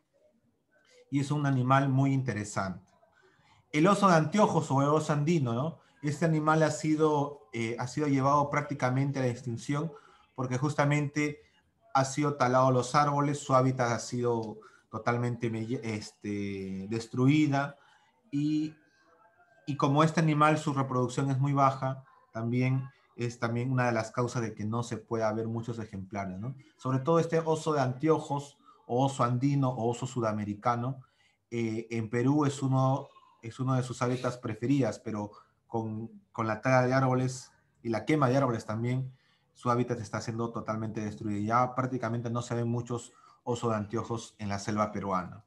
Y es un animal muy interesante. El oso de anteojos o el oso andino, ¿no? Este animal ha sido llevado prácticamente a la extinción porque justamente ha sido talado los árboles, su hábitat ha sido totalmente destruida y como este animal su reproducción es muy baja, es también una de las causas de que no se pueda ver muchos ejemplares, ¿no? Sobre todo este oso de anteojos o oso andino o oso sudamericano, en Perú es uno de sus hábitats preferidas, pero con la tala de árboles y la quema de árboles también, su hábitat está siendo totalmente destruido. Ya prácticamente no se ven muchos osos de anteojos en la selva peruana.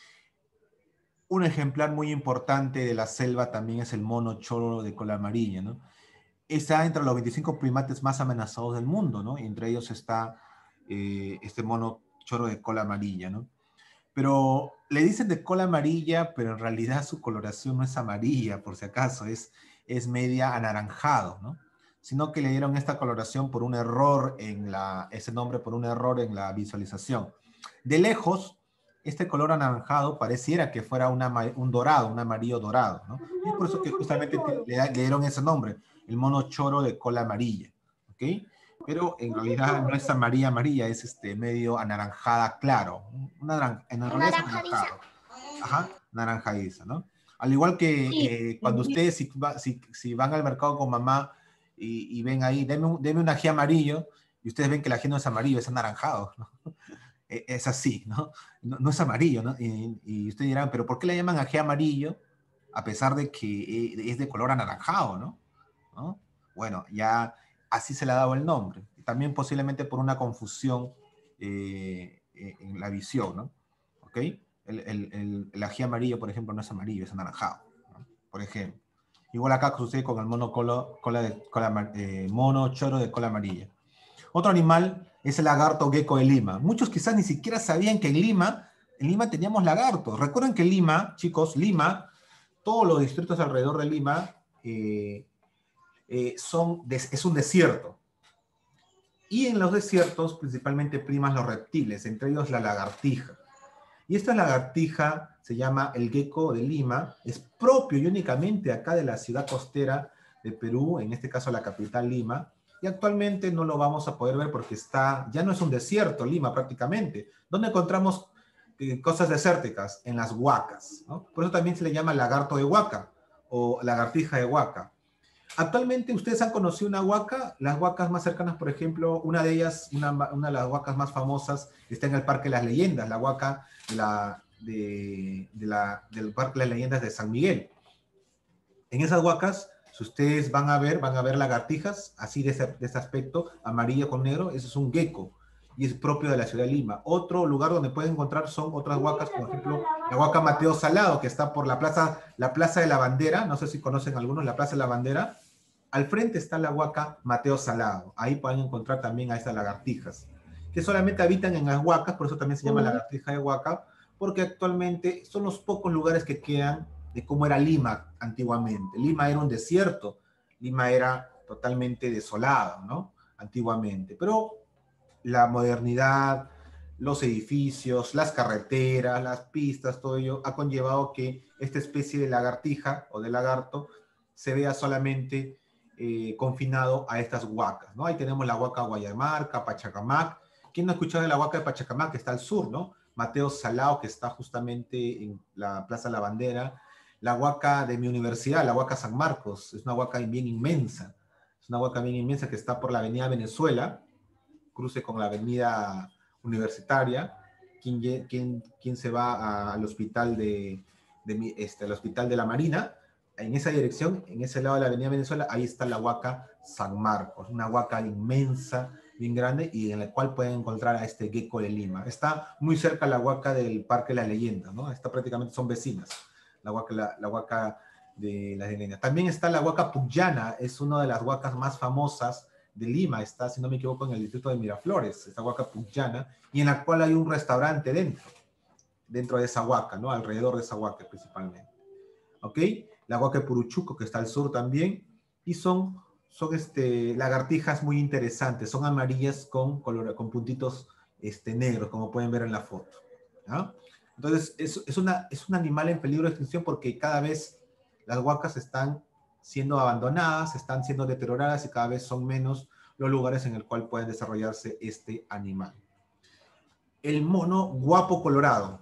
Un ejemplar muy importante de la selva también es el mono choro de cola amarilla, ¿no? Está entre los 25 primates más amenazados del mundo, ¿no? Y entre ellos está este mono choro de cola amarilla, ¿no? Pero le dicen de cola amarilla, pero en realidad su coloración no es amarilla, por si acaso, es media anaranjado, ¿no? Sino que le dieron esta coloración por un error ese nombre por un error en la visualización. De lejos, este color anaranjado pareciera que fuera un dorado, un amarillo dorado, ¿no? Y es por eso que justamente le dieron ese nombre, el mono choro de cola amarilla, ¿ok? Pero en realidad no es amarilla, es medio anaranjada claro. Naranjadiza. Ajá, naranjadiza, ¿no? Al igual que cuando ustedes si van al mercado con mamá y ven ahí, deme un ají amarillo, y ustedes ven que el ají no es amarillo, es anaranjado, ¿no? Es así, ¿no? No es amarillo, ¿no? Y ustedes dirán, ¿pero por qué le llaman ají amarillo a pesar de que es de color anaranjado, ¿no? Bueno, ya así se le ha dado el nombre. También posiblemente por una confusión en la visión, ¿no? ¿Ok? El ají amarillo, por ejemplo, no es amarillo, es anaranjado, ¿no? Por ejemplo. Igual acá sucede con el mono choro de cola amarilla. Otro animal es el lagarto gecko de Lima. Muchos quizás ni siquiera sabían que en Lima teníamos lagartos. Recuerden que Lima, chicos, todos los distritos alrededor de Lima es un desierto. Y en los desiertos principalmente priman los reptiles, entre ellos la lagartija. Y esta lagartija se llama el gecko de Lima, es propio y únicamente acá de la ciudad costera de Perú, en este caso la capital Lima, y actualmente no lo vamos a poder ver porque ya no es un desierto Lima prácticamente. ¿Dónde encontramos cosas desérticas? En las huacas, ¿no? Por eso también se le llama lagarto de huaca o lagartija de huaca. Actualmente ustedes han conocido una huaca, las huacas más cercanas, por ejemplo, una de ellas, una de las huacas más famosas está en el Parque de las Leyendas, la huaca del Parque de las Leyendas de San Miguel. En esas huacas, si ustedes van a ver lagartijas, así de ese aspecto, amarillo con negro, eso es un gecko, y es propio de la ciudad de Lima. Otro lugar donde pueden encontrar son otras huacas, por ejemplo, la huaca Mateo Salado, que está por la Plaza de la Bandera, no sé si conocen algunos, la Plaza de la Bandera. Al frente está la huaca Mateo Salado, ahí pueden encontrar también a estas lagartijas, que solamente habitan en las huacas, por eso también se llama lagartija de huaca, porque actualmente son los pocos lugares que quedan de cómo era Lima antiguamente. Lima era un desierto, Lima era totalmente desolado, ¿no? Antiguamente, pero la modernidad, los edificios, las carreteras, las pistas, todo ello ha conllevado que esta especie de lagartija o de lagarto se vea solamente confinado a estas huacas, ¿no? Ahí tenemos la huaca Guayamarca, Pachacamac. ¿Quién no ha escuchado de la huaca de Pachacamac, que está al sur, ¿no? Mateo Salao, que está justamente en la Plaza de la Bandera. La huaca de mi universidad, la huaca San Marcos, es una huaca bien inmensa. Es una huaca bien inmensa que está por la avenida Venezuela, cruce con la avenida Universitaria. ¿Quién se va al hospital al hospital de la Marina? En esa dirección, en ese lado de la avenida Venezuela, ahí está la huaca San Marcos, una huaca inmensa, bien grande, y en la cual pueden encontrar a este gecko de Lima. Está muy cerca la huaca del Parque de las Leyendas, ¿no? Está prácticamente, son vecinas, la huaca de las Leyendas. También está la huaca Pucllana, es una de las huacas más famosas de Lima, está, si no me equivoco, en el distrito de Miraflores, esta huaca Pucllana, y en la cual hay un restaurante dentro de esa huaca, ¿no? Alrededor de esa huaca principalmente. ¿Ok? La huaca de Puruchuco, que está al sur también, y son lagartijas muy interesantes, son amarillas con puntitos negros, como pueden ver en la foto, ¿no? Entonces, es un animal en peligro de extinción porque cada vez las huacas están siendo abandonadas, están siendo deterioradas y cada vez son menos los lugares en el cual pueden desarrollarse este animal. El mono guapo colorado.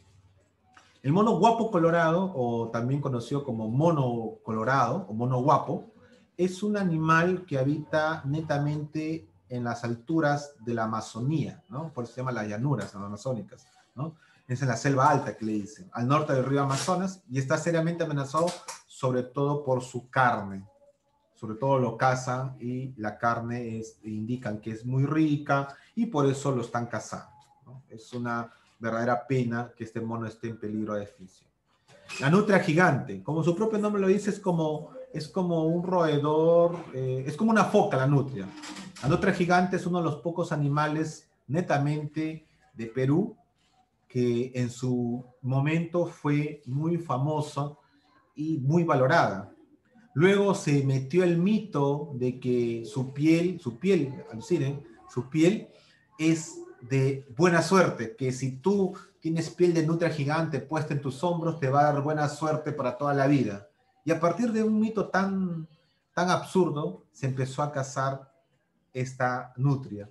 El mono guapo colorado, o también conocido como mono colorado o mono guapo, es un animal que habita netamente en las alturas de la Amazonía, ¿no? Por eso se llama las llanuras amazónicas, ¿no? Es en la selva alta que le dicen, al norte del río Amazonas, y está seriamente amenazado sobre todo por su carne. Sobre todo lo cazan y la carne indican que es muy rica y por eso lo están cazando, ¿no? Es una verdadera pena que este mono esté en peligro de extinción. La nutria gigante, como su propio nombre lo dice, es como un roedor, es como una foca la nutria. La nutria gigante es uno de los pocos animales netamente de Perú que en su momento fue muy famosa y muy valorada. Luego se metió el mito de que su piel, alucinen, su piel es de buena suerte, que si tú tienes piel de nutria gigante puesta en tus hombros, te va a dar buena suerte para toda la vida. Y a partir de un mito tan absurdo, se empezó a cazar esta nutria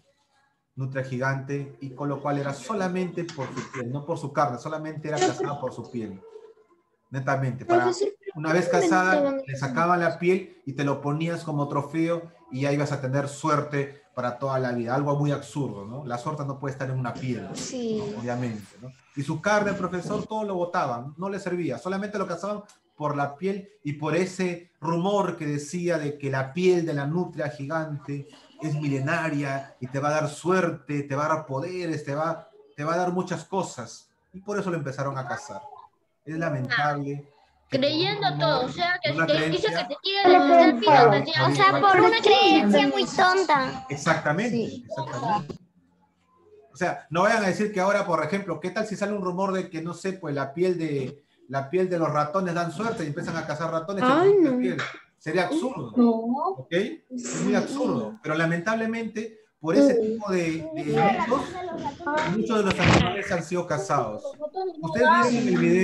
gigante, y con lo cual era solamente por su piel, no por su carne, solamente era cazada por su piel. Netamente, una vez cazada, le sacaban la piel y te lo ponías como trofeo y ya ibas a tener suerte para toda la vida. Algo muy absurdo, ¿no? La suerte no puede estar en una piel, Sí. ¿no? Obviamente, ¿no? Y su carne, profesor, todo lo botaban, no le servía, solamente lo cazaban por la piel y por ese rumor que decía de que la piel de la nutria gigante es milenaria y te va a dar suerte, te va a dar poderes, te va a dar muchas cosas. Y por eso lo empezaron a cazar. Es lamentable. Creyendo todo, o sea, que si te dice que te tiras del piso, te tiras. O sea, por una creencia muy tonta. Exactamente, Sí. exactamente. O sea, no vayan a decir que ahora, por ejemplo, ¿qué tal si sale un rumor de que, no sé, pues la piel de los ratones dan suerte y empiezan a cazar ratones? Ay, no. Sería absurdo, ¿ok? Es muy absurdo, pero lamentablemente, por ese tipo de delitos, muchos de los animales han sido cazados. Ustedes vieron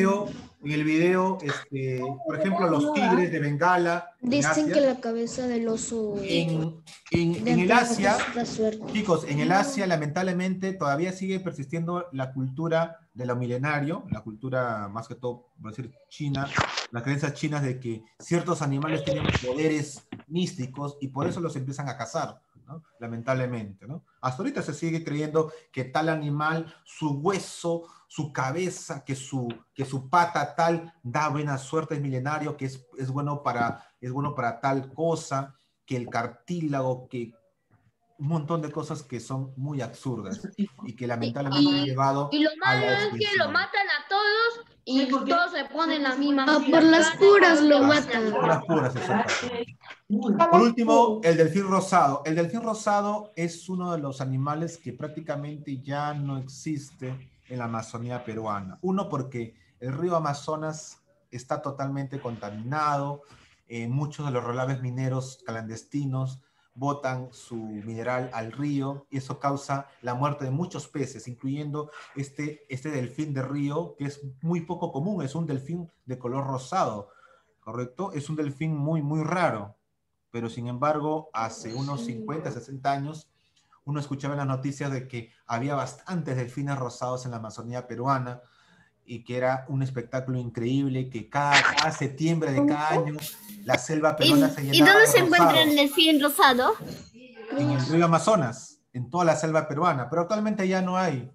en el video, por ejemplo, los tigres de Bengala, en Dicen Asia. que la cabeza del oso En el Asia, chicos, en el Asia lamentablemente todavía sigue persistiendo la cultura de lo milenario, la cultura más que todo, por decir, china, las creencias chinas de que ciertos animales tienen poderes místicos y por eso los empiezan a cazar, ¿no? Lamentablemente, ¿no? Hasta ahorita se sigue creyendo que tal animal, su hueso, su cabeza, que su pata tal, da buena suerte, es milenario, que es bueno para tal cosa, que el cartílago, que un montón de cosas que son muy absurdas y que lamentablemente han llevado Y lo a la malo es que extinción. lo matan a todos y todos se ponen la misma. por las puras lo matan. Por las puras, exactamente. Por último, el delfín rosado. El delfín rosado es uno de los animales que prácticamente ya no existe en la Amazonía peruana. Uno, porque el río Amazonas está totalmente contaminado, muchos de los relaves mineros clandestinos botan su mineral al río y eso causa la muerte de muchos peces, incluyendo este delfín de río, que es muy poco común, es un delfín de color rosado, ¿correcto? Es un delfín muy, muy raro, pero sin embargo, hace unos 50, 60 años, uno escuchaba en las noticias de que había bastantes delfines rosados en la Amazonía peruana y que era un espectáculo increíble, que cada septiembre de cada año la selva peruana se llenaba. ¿Y dónde de se encuentra rosados. el delfín rosado? En el río Amazonas, en toda la selva peruana, pero actualmente ya no hay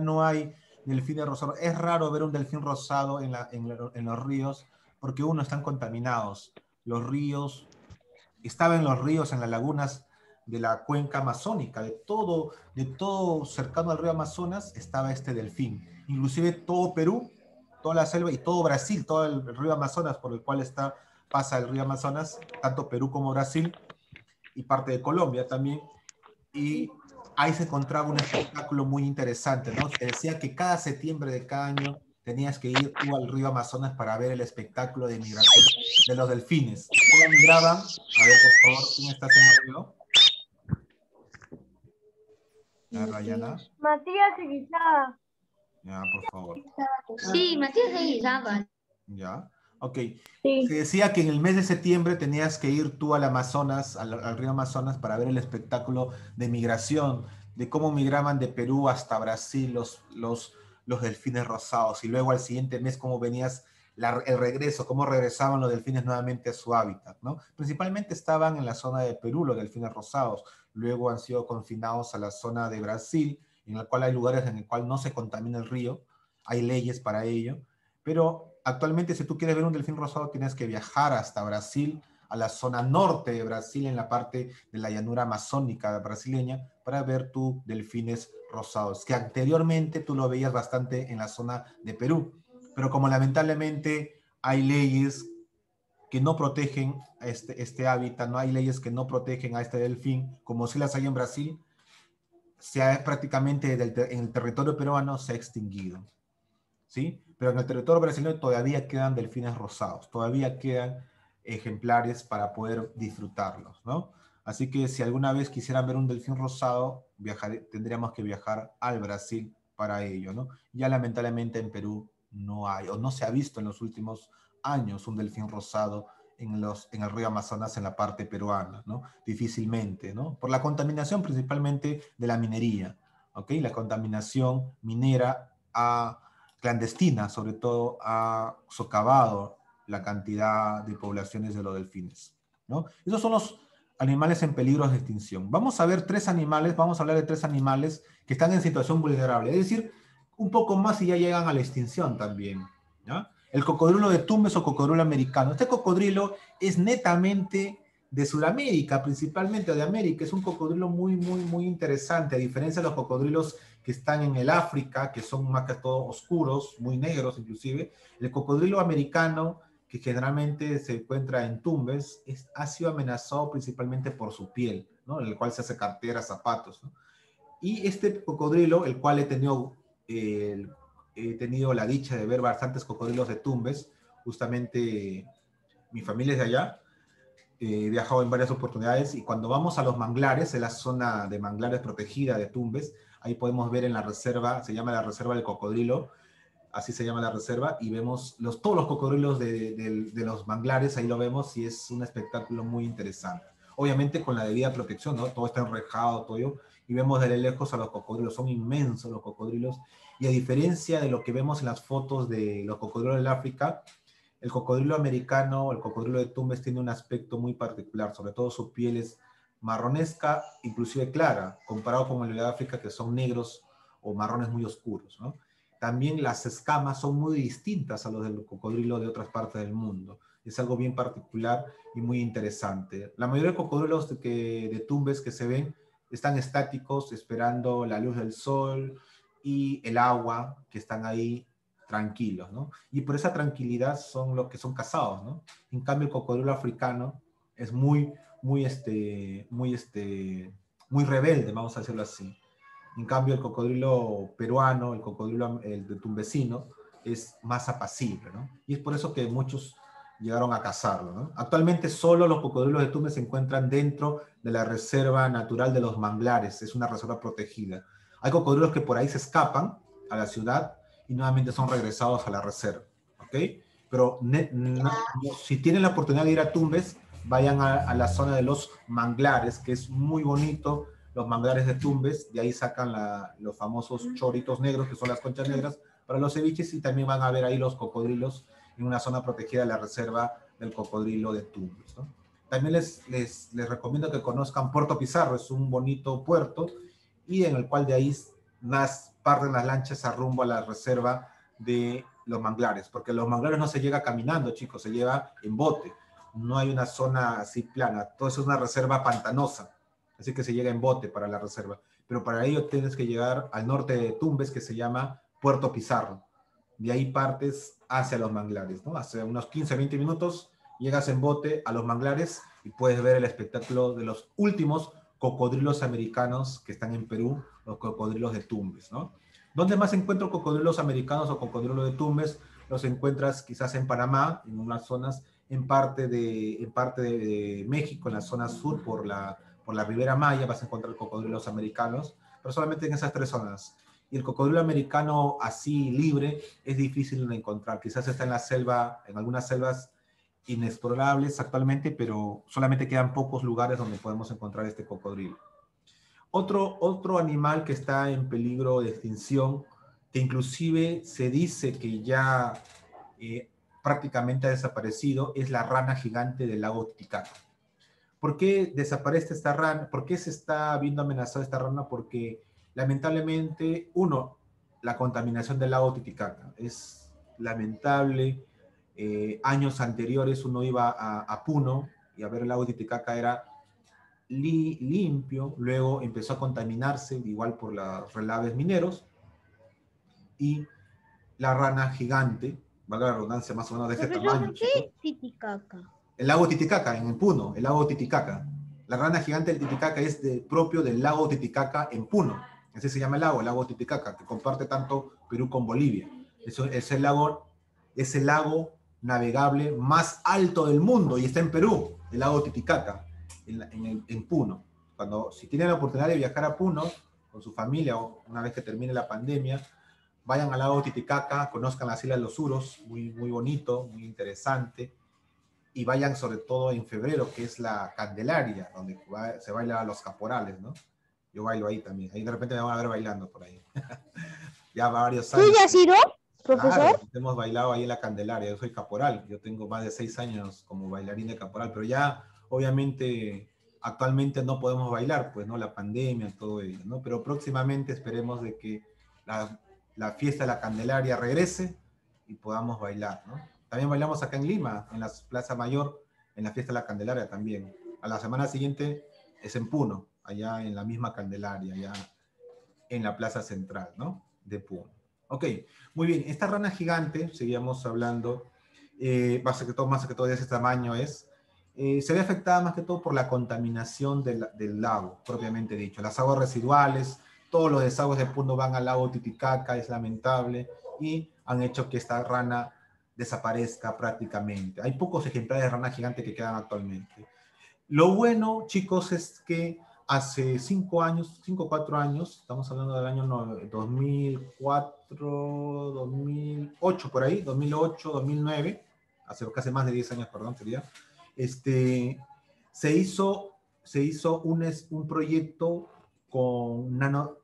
delfines rosados. Es raro ver un delfín rosado en los ríos, porque uno, están contaminados. Los ríos, estaba en los ríos, en las lagunas de la cuenca amazónica, de todo cercano al río Amazonas, estaba este delfín. Inclusive todo Perú, toda la selva y todo Brasil, todo el río Amazonas por el cual pasa el río Amazonas, tanto Perú como Brasil, y parte de Colombia también, y ahí se encontraba un espectáculo muy interesante, ¿no? Se decía que cada septiembre de cada año tenías que ir tú al río Amazonas para ver el espectáculo de migración de los delfines. ¿Cómo migraban? A ver, por favor, ¿quién está haciendo ruido? ¿La Rayana? Matías y Guisada. Ya, por favor. Sí, Matías de Guisaba. Ya, ok. Sí. Se decía que en el mes de septiembre tenías que ir tú al Amazonas, al río Amazonas, para ver el espectáculo de migración, de cómo migraban de Perú hasta Brasil los delfines rosados, y luego al siguiente mes cómo venías el regreso, cómo regresaban los delfines nuevamente a su hábitat, ¿no? Principalmente estaban en la zona de Perú los delfines rosados, luego han sido confinados a la zona de Brasil, en la cual hay lugares en el cual no se contamina el río, hay leyes para ello, pero actualmente si tú quieres ver un delfín rosado tienes que viajar hasta Brasil, a la zona norte de Brasil, en la parte de la llanura amazónica brasileña, para ver tus delfines rosados, que anteriormente tú lo veías bastante en la zona de Perú, pero como lamentablemente hay leyes que no protegen este hábitat, no hay leyes que no protegen a este delfín, como si las hay en Brasil, prácticamente en el territorio peruano se ha extinguido, ¿sí? Pero en el territorio brasileño todavía quedan delfines rosados, todavía quedan ejemplares para poder disfrutarlos, ¿no? Así que si alguna vez quisieran ver un delfín rosado, tendríamos que viajar al Brasil para ello, ¿no? Ya lamentablemente en Perú no hay, o no se ha visto en los últimos años un delfín rosado en el río Amazonas en la parte peruana, ¿no? Difícilmente, ¿no? Por la contaminación principalmente de la minería, ¿ok? La contaminación minera clandestina, sobre todo, ha socavado la cantidad de poblaciones de los delfines, ¿no? Esos son los animales en peligro de extinción. Vamos a ver vamos a hablar de 3 animales que están en situación vulnerable, es decir, un poco más y ya llegan a la extinción también, ¿ya? El cocodrilo de Tumbes o cocodrilo americano. Este cocodrilo es netamente de Sudamérica, principalmente de América. Es un cocodrilo muy, muy, muy interesante, a diferencia de los cocodrilos que están en el África, que son más que todo oscuros, muy negros inclusive. El cocodrilo americano, que generalmente se encuentra en Tumbes, ha sido amenazado principalmente por su piel, ¿no? En el cual se hace carteras, zapatos, ¿no? Y este cocodrilo, el cual he tenido la dicha de ver bastantes cocodrilos de Tumbes, justamente mi familia es de allá, He viajado en varias oportunidades y cuando vamos a los manglares, en la zona de manglares protegida de Tumbes, ahí podemos ver en la reserva, se llama la Reserva del Cocodrilo, así se llama la reserva, y vemos todos los cocodrilos de los manglares, ahí lo vemos y es un espectáculo muy interesante. Obviamente con la debida protección, ¿no? Todo está enrejado, todo ello, y vemos desde lejos a los cocodrilos, son inmensos los cocodrilos, y a diferencia de lo que vemos en las fotos de los cocodrilos del África, el cocodrilo americano, el cocodrilo de Tumbes tiene un aspecto muy particular, sobre todo su piel es marronesca, inclusive clara, comparado con el de África que son negros o marrones muy oscuros, ¿no? También las escamas son muy distintas a los del cocodrilo de otras partes del mundo. Es algo bien particular y muy interesante. La mayoría de cocodrilos de Tumbes que se ven están estáticos, esperando la luz del sol y el agua, que están ahí tranquilos, ¿no? Y por esa tranquilidad son los que son cazados, ¿no? En cambio, el cocodrilo africano es muy rebelde, vamos a decirlo así. En cambio, el cocodrilo peruano, el de tumbesino, es más apacible, ¿no? Y es por eso que muchos llegaron a cazarlo, ¿no? Actualmente solo los cocodrilos de Tumbes se encuentran dentro de la Reserva Natural de los Manglares, es una reserva protegida. Hay cocodrilos que por ahí se escapan a la ciudad y nuevamente son regresados a la reserva, ¿ok? Pero si tienen la oportunidad de ir a Tumbes, vayan a la zona de los manglares, que es muy bonito, los manglares de Tumbes, de ahí sacan los famosos choritos negros, que son las conchas negras, para los ceviches, y también van a ver ahí los cocodrilos en una zona protegida de la reserva del cocodrilo de Tumbes, ¿no? También les recomiendo que conozcan Puerto Pizarro, es un bonito puerto, y en el cual de ahí parten las lanchas a rumbo a la reserva de los manglares, porque los manglares no se llega caminando, chicos, se lleva en bote, no hay una zona así plana, todo eso es una reserva pantanosa, así que se llega en bote para la reserva, pero para ello tienes que llegar al norte de Tumbes, que se llama Puerto Pizarro, de ahí partes hacia los manglares, ¿no? Hace unos 15-20 minutos llegas en bote a los manglares y puedes ver el espectáculo de los últimos cocodrilos americanos que están en Perú, los cocodrilos de Tumbes, ¿no? ¿Dónde más encuentro cocodrilos americanos o cocodrilos de Tumbes? Los encuentras quizás en Panamá, en unas zonas, en parte de México, en la zona sur, por la Ribera Maya, vas a encontrar cocodrilos americanos, pero solamente en esas 3 zonas. Y el cocodrilo americano así libre es difícil de encontrar. Quizás está en la selva, en algunas selvas inexplorables actualmente, pero solamente quedan pocos lugares donde podemos encontrar este cocodrilo. Otro animal que está en peligro de extinción, que inclusive se dice que ya prácticamente ha desaparecido, es la rana gigante del lago Titicaca. ¿Por qué desaparece esta rana? ¿Por qué se está viendo amenazada esta rana? Porque lamentablemente, la contaminación del lago Titicaca. Es lamentable. Años anteriores uno iba a Puno y a ver el lago Titicaca era limpio, luego empezó a contaminarse igual por los relaves mineros y la rana gigante, valga la redundancia, más o menos de este tamaño. ¿Por qué Titicaca? El lago Titicaca, en Puno, el lago Titicaca. La rana gigante del Titicaca es propio del lago Titicaca en Puno. Ese se llama el lago Titicaca, que comparte tanto Perú con Bolivia. Es el lago navegable más alto del mundo y está en Perú, el lago Titicaca, en Puno. Si tienen la oportunidad de viajar a Puno con su familia o una vez que termine la pandemia, vayan al lago Titicaca, conozcan las Islas Los Uros, muy, muy bonito, muy interesante, y vayan sobre todo en febrero, que es la Candelaria, donde se baila los caporales, ¿no? Yo bailo ahí también, ahí de repente me van a ver bailando por ahí. Ya varios años. ¿Tú ya has ido, profesor? Claro, hemos bailado ahí en la Candelaria, yo soy caporal, yo tengo más de 6 años como bailarín de caporal, pero ya obviamente actualmente no podemos bailar, pues, ¿no? La pandemia, todo ello, ¿no? Pero próximamente esperemos de que la fiesta de la Candelaria regrese y podamos bailar, ¿no? También bailamos acá en Lima, en la Plaza Mayor, en la fiesta de la Candelaria también. A la semana siguiente es en Puno, allá en la misma Candelaria, allá en la Plaza Central, ¿no? De Puno. Ok, muy bien. Esta rana gigante, seguíamos hablando, más que todo de ese tamaño se ve afectada más que todo por la contaminación del lago, propiamente dicho. Las aguas residuales, todos los desagües de Puno van al lago Titicaca, es lamentable, y han hecho que esta rana desaparezca prácticamente. Hay pocos ejemplares de rana gigante que quedan actualmente. Lo bueno, chicos, es que hace 5 años, 5 o 4 años, estamos hablando del año 2004, 2008, por ahí, 2008, 2009, hace más de 10 años, perdón, sería, se hizo un proyecto con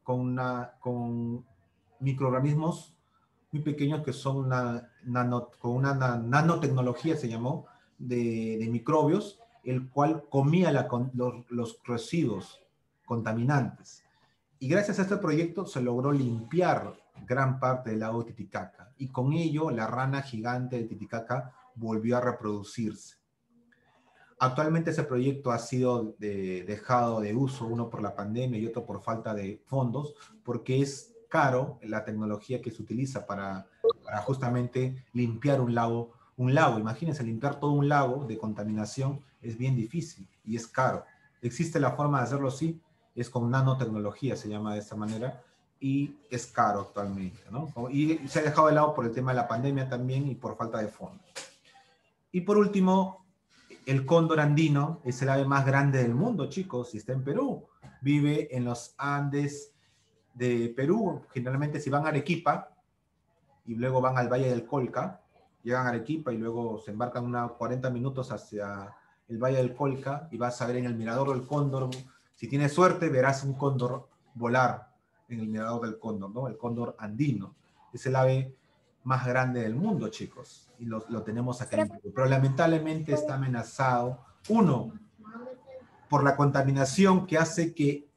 microorganismos muy pequeños que son con una nanotecnología, se llamó, de microbios, el cual comía los residuos contaminantes. Y gracias a este proyecto se logró limpiar gran parte del lago Titicaca. Y con ello la rana gigante de Titicaca volvió a reproducirse. Actualmente ese proyecto ha sido dejado de uso, uno por la pandemia y otro por falta de fondos, porque es caro la tecnología que se utiliza para justamente limpiar un lago. Imagínense, limpiar todo un lago de contaminación es bien difícil y es caro. Existe la forma de hacerlo así, es con nanotecnología, se llama de esta manera, y es caro actualmente, ¿no? Y se ha dejado de lado por el tema de la pandemia también y por falta de fondos. Y por último, el cóndor andino es el ave más grande del mundo, chicos, y está en Perú. Vive en los Andes de Perú. Generalmente si van a Arequipa y luego van al Valle del Colca, llegan a Arequipa y luego se embarcan unos 40 minutos hacia el Valle del Colca y vas a ver en el mirador del cóndor. Si tienes suerte, verás un cóndor volar en el mirador del cóndor, ¿no? El cóndor andino. Es el ave más grande del mundo, chicos. Y lo tenemos acá en Perú. Pero lamentablemente está amenazado. Uno, por la contaminación que hace que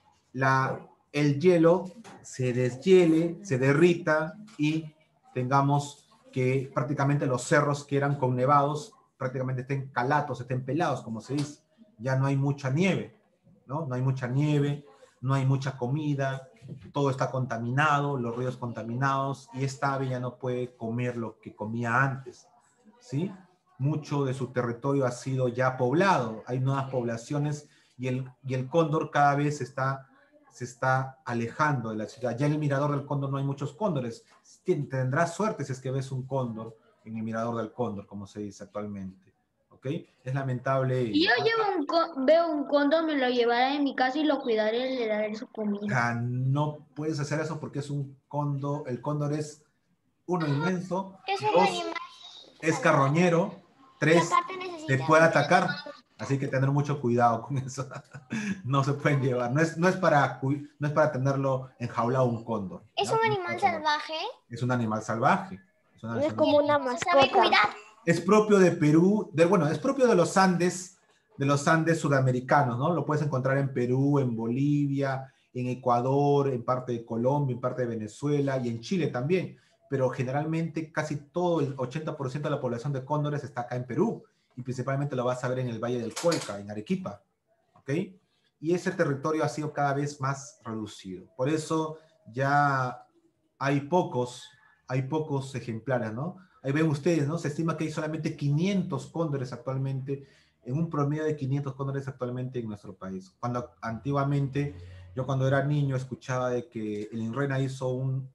el hielo se deshiele, se derrita y tengamos que prácticamente los cerros que eran connevados prácticamente estén calatos, estén pelados, como se dice. Ya no hay mucha nieve, ¿no? No hay mucha nieve, no hay mucha comida, todo está contaminado, los ríos contaminados, y esta ave ya no puede comer lo que comía antes, ¿sí? Mucho de su territorio ha sido ya poblado, hay nuevas poblaciones y el cóndor cada vez se está alejando de la ciudad. Ya en el mirador del cóndor no hay muchos cóndores. Tendrás suerte si es que ves un cóndor en el mirador del cóndor, como se dice actualmente. ¿Ok? Es lamentable. Si yo veo un cóndor, me lo llevaré en mi casa y lo cuidaré y le daré su comida. No puedes hacer eso porque es un cóndor. El cóndor es, uno, inmenso. Es un Dos, animal. es carroñero. Tres, te puede atacar. Así que tener mucho cuidado con eso. No se pueden llevar. No es para tenerlo enjaulado un cóndor. ¿Es ¿no? un animal salvaje? Es un animal salvaje. Es como una ¿Sabe mascota. cuidar? Es propio de Perú, es propio de los Andes sudamericanos, ¿no? Lo puedes encontrar en Perú, en Bolivia, en Ecuador, en parte de Colombia, en parte de Venezuela y en Chile también. Pero generalmente casi todo, el 80% de la población de cóndores está acá en Perú. Y principalmente lo vas a ver en el Valle del Colca, en Arequipa, ¿ok? Y ese territorio ha sido cada vez más reducido. Por eso ya hay pocos ejemplares, ¿no? Ahí ven ustedes, ¿no? Se estima que hay solamente 500 cóndores actualmente, en un promedio de 500 cóndores actualmente en nuestro país. Cuando antiguamente, yo cuando era niño escuchaba de que el INRENA hizo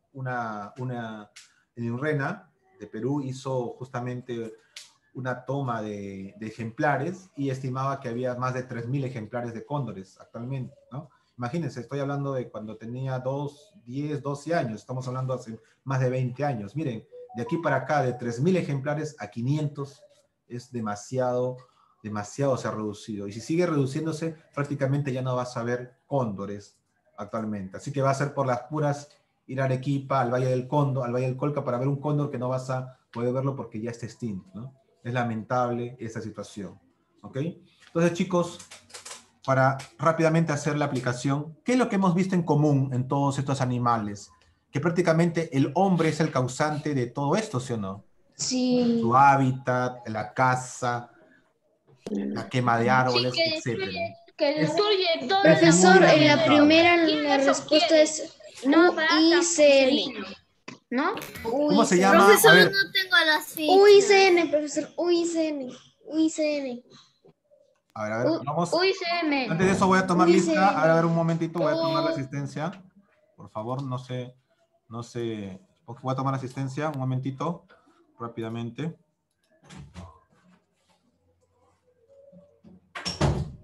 el INRENA de Perú hizo justamente una toma de ejemplares y estimaba que había más de 3.000 ejemplares de cóndores actualmente, ¿no? Imagínense, estoy hablando de cuando tenía 10, 12 años, estamos hablando hace más de 20 años. Miren, de aquí para acá, de 3.000 ejemplares a 500, es demasiado se ha reducido. Y si sigue reduciéndose, prácticamente ya no vas a ver cóndores actualmente. Así que va a ser por las puras ir a Arequipa, al Valle del Colca, para ver un cóndor que no vas a poder verlo porque ya está extinto, ¿no? Es lamentable esa situación, ¿ok? Entonces, chicos, para rápidamente hacer la aplicación, ¿qué es lo que hemos visto en común en todos estos animales? Que prácticamente el hombre es el causante de todo esto, ¿sí o no? Sí. Su hábitat, la caza, la quema de árboles, etc. Que destruye todo. Profesor, muy en la lamentable. primera ¿Quién la eso respuesta quiere? es No, para UICN. ¿no? ¿Cómo se llama? A ver, no tengo las fichas. UICN, profesor, UICN. UICN. a ver, vamos. UICM. Antes de eso voy a tomar Uy, lista. sí. A ver, un momentito, voy a tomar la asistencia. Por favor, no sé. Voy a tomar asistencia, un momentito, rápidamente.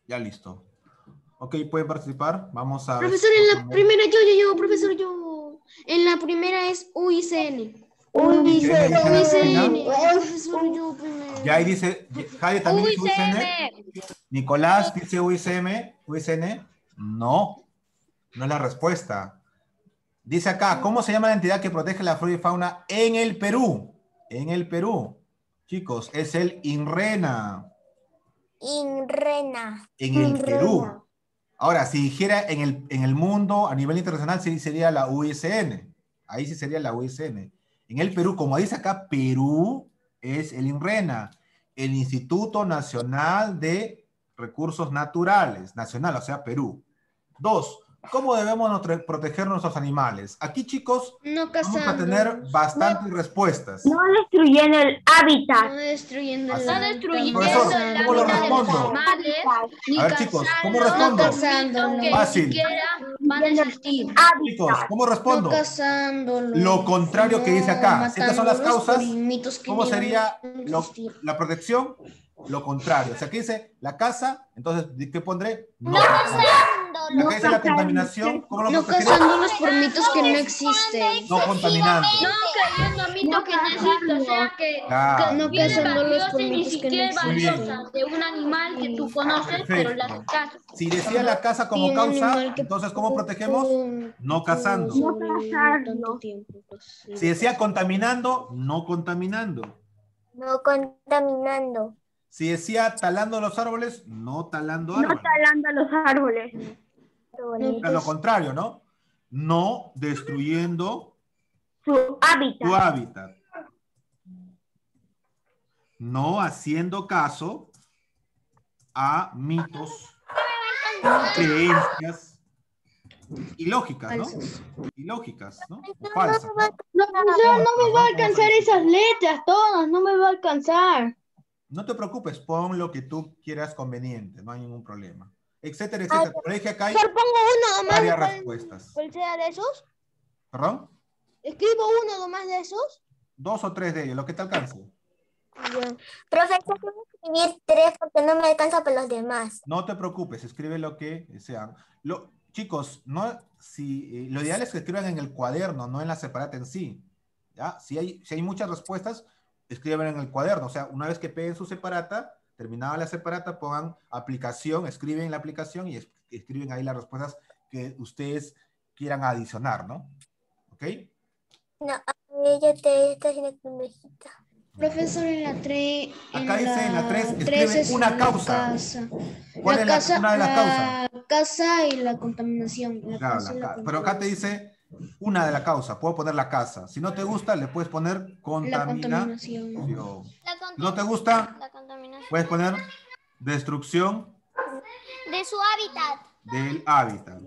Ya listo. Ok, pueden participar. Vamos a ver. Profesor, en la primera yo, profesor, yo. En la primera es UICN. UICN. Profesor, yo primero. Ya ahí dice, Jaime también dice UICN. Nicolás dice UICN. No, no es la respuesta. Dice acá, ¿cómo se llama la entidad que protege la flora y fauna en el Perú? En el Perú. Chicos, es el INRENA. INRENA. En el Perú. Ahora, si dijera en el mundo, a nivel internacional, sí sería la UICN. Ahí sí sería la UICN. En el Perú, como dice acá, Perú es el INRENA, el Instituto Nacional de Recursos Naturales, nacional, o sea, Perú. 2. ¿Cómo debemos proteger nuestros animales? Aquí, chicos, No vamos a cazando. tener bastantes respuestas. No destruyendo el hábitat. No destruyendo Así. el No destruyendo Profesor, el ¿cómo lo hábitat de los respondo? animales, ni A ver, chicos, ¿cómo cazarlos, respondo? Cazándolo. que Fácil. ni siquiera van a existir. Chicos, ¿cómo No respondo? cazándolo. Lo contrario que dice acá. Si estas son las matándolos causas, por mitos que ¿cómo ni van sería a existir. la protección? Lo contrario. O sea, aquí dice la casa, entonces, ¿qué pondré? No. Acá dice la contaminación, ¿cómo lo No protegeré? cazándolos por mitos que no existen. No contaminando. No creyendo mitos que no existen, o sea que Claro. No bien cazándolos valiosa por y ni mitos que no siquiera existen. valiosa de un animal que tú conoces, pero la Perfecto. cazas. Si decía la casa como Y un causa, animal que entonces, ¿cómo protegemos? No cazando. sobrevivió tanto tiempo, pues, sí. Si decía contaminando, no contaminando. No contaminando. Si decía talando los árboles, no talando árboles. talando los árboles. O sea, lo contrario, ¿no? No destruyendo Su hábitat. tu hábitat. No haciendo caso a mitos, creencias ilógicas, ¿no? Ilógicas, ¿no? O falsas, ¿no? No, profesor, no me va a alcanzar esas letras todas, no me va a alcanzar. No te preocupes, pon lo que tú quieras conveniente, no hay ningún problema. Etcétera, etcétera. Por ahí que acá hay Profesor, pongo uno nomás. varias ¿Cuál respuestas. sea de esos? ¿Perdón? ¿Escribo uno nomás de esos? 2 o 3 de ellos, lo que te alcance. Profesor, voy a escribir 3 porque no me alcanza para los demás. No te preocupes, escribe lo que sean. Chicos, no, lo ideal es que escriban en el cuaderno, no en la separata en sí. ¿Ya? Si hay muchas respuestas, escriban en el cuaderno. O sea, una vez que peguen su separata, terminada la separata, pongan aplicación, escriben en la aplicación y escriben ahí las respuestas que ustedes quieran adicionar, ¿no? ¿Ok? No, yo te estoy haciendo tu mejita. Profesor, en la 3. Acá dice en la 3, escribe una causa. ¿Cuál es una de las causas? La casa y la contaminación. Claro, pero acá te dice una de la causa. Puedo poner la casa. Si no te gusta, le puedes poner La contaminación. contaminación. Si no te gusta, La contaminación puedes poner destrucción de su hábitat. del hábitat.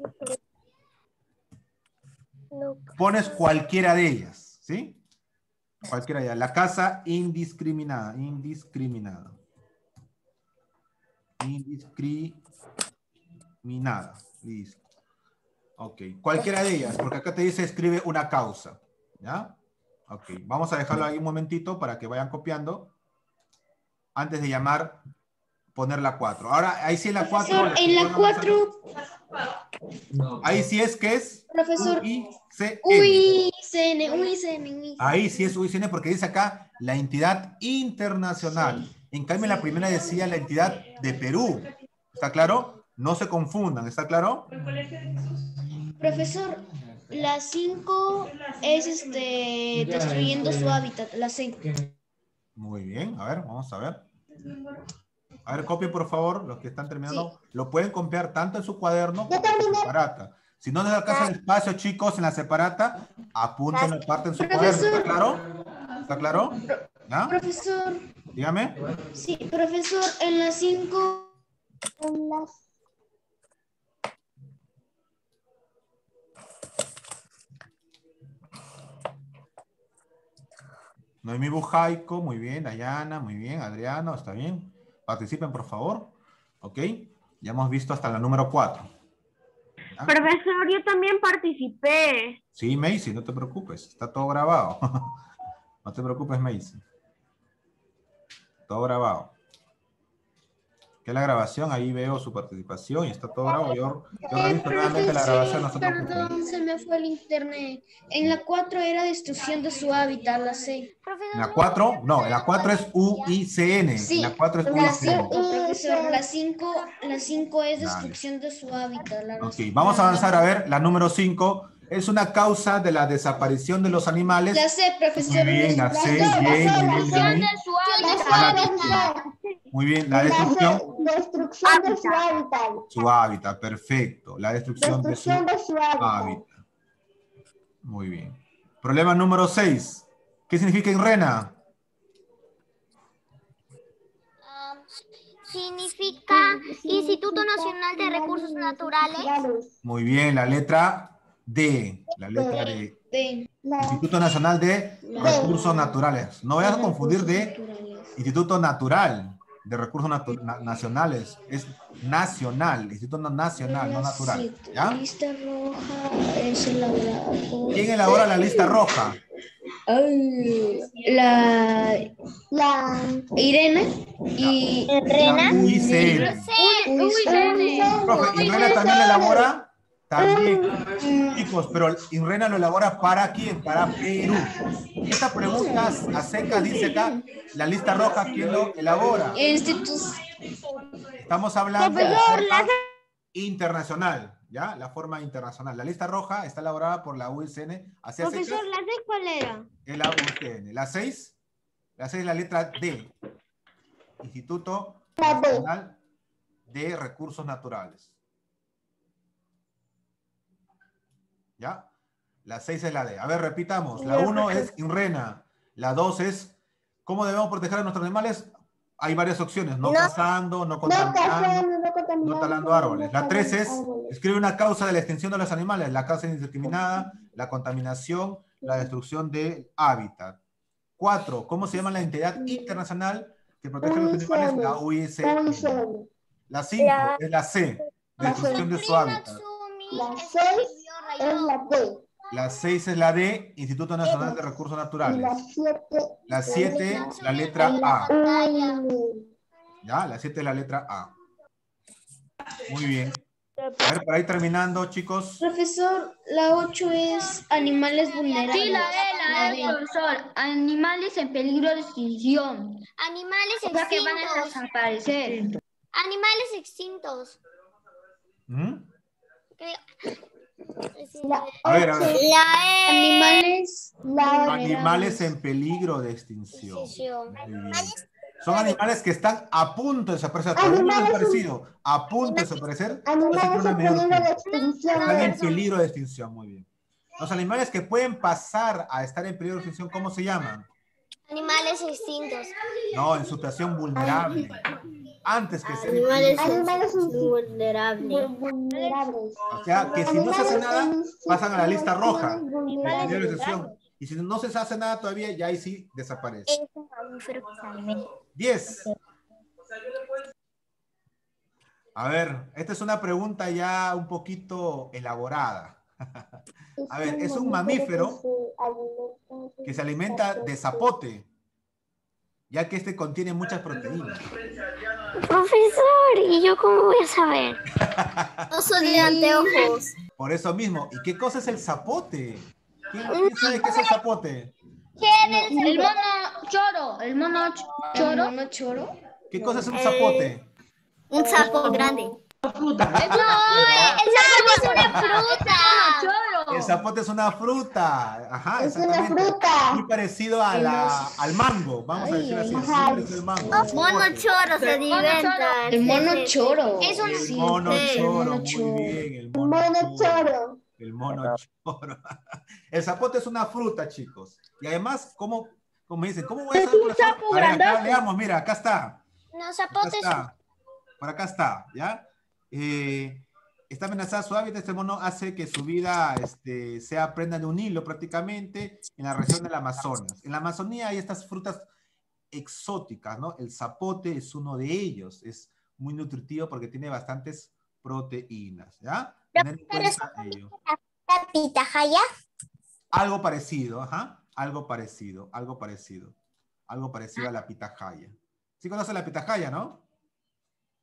No. Pones cualquiera de ellas, ¿sí? Cualquiera de ellas. La casa indiscriminada. Indiscriminada. Listo. Ok. Cualquiera de ellas, porque acá te dice escribe una causa. ¿Ya? Ok. Vamos a dejarlo ahí un momentito para que vayan copiando. Antes de poner la 4. Ahora, ahí sí en la 4. Profesor, en la 4. Ahí sí es que es Profesor. UICN. UICN. Ahí sí es UICN porque dice acá la entidad internacional. Sí. En cambio, la primera decía la entidad de Perú. ¿Está claro? No se confundan, ¿está claro? Profesor, la 5 es destruyendo su hábitat. La 5. Muy bien, a ver, vamos a ver. A ver, copien por favor, los que están terminando. Lo pueden copiar tanto en su cuaderno como en la separata. Si no les alcanza el espacio, chicos, en la separata, apunten la parte en su cuaderno. ¿Está claro? ¿Está claro? ¿Ya? Profesor. Dígame. Sí, profesor, en la 5. Noemí Bujaico, muy bien. Dayana, muy bien. Adriano, está bien. Participen, por favor. ¿Ok? Ya hemos visto hasta la número 4. ¿Ya? Profesor, yo también participé. Sí, Macy, no te preocupes. Está todo grabado. No te preocupes, Macy. Todo grabado. ¿Ok? chequeé la grabación, ahí veo su participación y está todo bravo. Yo reviso nuevamente la grabación, no se preocupe. Perdón, se me fue el internet. En la 4 era destrucción de su hábitat, la C. En la 4, no, en la 4 es UICN. Sí, En la 4 es la UICN. 5, profesor. La 5 es destrucción de su hábitat. Ok, vamos a avanzar a ver la número 5. Es una causa de la desaparición de los animales. La C, profesor. Muy bien, la C, bien. Muy bien, la destrucción. Destrucción de su hábitat. Su hábitat, perfecto. La destrucción de su hábitat. Muy bien. Problema número 6. ¿Qué significa INRENA? Significa Instituto Nacional de Recursos Naturales. Muy bien, la letra D. La letra D. Instituto Nacional de Recursos Naturales. No vayas a confundir de Instituto Natural de Recursos Nacionales. Es nacional, Instituto Nacional, no natural. ¿Ya? La lista roja es elaborada por... ¿Quién elabora la lista roja? La Irene y La UICN. Profe, ¿INRENA también la elabora? También, chicos, pero INRENA lo elabora ¿para quién? Para Perú. Esta pregunta a secas dice acá, la lista roja, ¿quién lo elabora? Estamos hablando de forma internacional, ¿ya? La forma internacional. La lista roja está elaborada por la UICN. Profesor, ¿la 6 cuál era? Es la UICN. La 6 es la letra D. Instituto Nacional de Recursos Naturales. ¿Ya? La 6 es la D. A ver, repitamos. La 1 es INRENA. La 2 es ¿cómo debemos proteger a nuestros animales? Hay varias opciones. No cazando, no contaminando, no talando árboles. La 3 es escribe una causa de la extinción de los animales. La causa indiscriminada, la contaminación, la destrucción del hábitat. 4. ¿Cómo se llama la entidad internacional que protege a los animales? La UICN. La 5 es la C. Destrucción de su hábitat. La 6 es la D. La 6 es la D, Instituto Nacional de Recursos Naturales. La 7 es la letra A. ¿Ya? La 7 es la letra A. Muy bien. A ver, para ir terminando, chicos. Profesor, la 8 es animales vulnerables. Sí, la D, profesor. Animales en peligro de extinción. Animales O sea que van a extintos. desaparecer. Animales extintos. ¿Mm? La A ver, a ver. Animales en peligro de extinción. Extinción. Muy bien. Son animales que están a punto de desaparecer. Todavía no han desaparecido. A punto de desaparecer. Animales en peligro de extinción. Están en peligro de extinción. Muy bien. Los animales que pueden pasar a estar en peligro de extinción, ¿cómo se llaman? Animales extintos. No, en situación vulnerable. Antes que sean Animales vulnerables. O sea, que si no se hace nada, pasan a la lista roja. Peligro de extinción. Y si no se hace nada todavía, ya ahí sí desaparece. 10. A ver, esta es una pregunta ya un poquito elaborada. A ver, es un mamífero que se alimenta de zapote, ya que este contiene muchas proteínas. Profesor, ¿y yo cómo voy a saber? No soy de anteojos. Por eso mismo. ¿Y qué cosa es el zapote? ¿Quién sabe qué es el zapote? El mono choro. El mono choro. ¿Qué cosa es un zapote? Un sapo grande. No, el sapo es una fruta. El zapote es una fruta. Ajá, Es una exactamente. fruta. Muy parecido a al mango. Vamos a decir así. Muy parecido al mango. Mono choro se diventa. El mono choro. Es un El mono choro, muy bien. El mono choro. El mono choro. El zapote es una fruta, chicos. Y además, ¿cómo me dicen? ¿Cómo voy a saber? Es un sapo A ver, acá grandote. leamos, mira, acá está. No, zapote es Por acá está, ¿ya? Está amenazada su hábitat. Este mono hace que su vida sea prenda de un hilo prácticamente en la región del Amazonas. En la Amazonía hay estas frutas exóticas, ¿no? El zapote es uno de ellos. Es muy nutritivo porque tiene bastantes proteínas, ¿ya? Tener en cuenta ello. ¿La pitahaya? Algo parecido, ajá. Algo parecido a la pitahaya. ¿Sí conoce la pitahaya, no?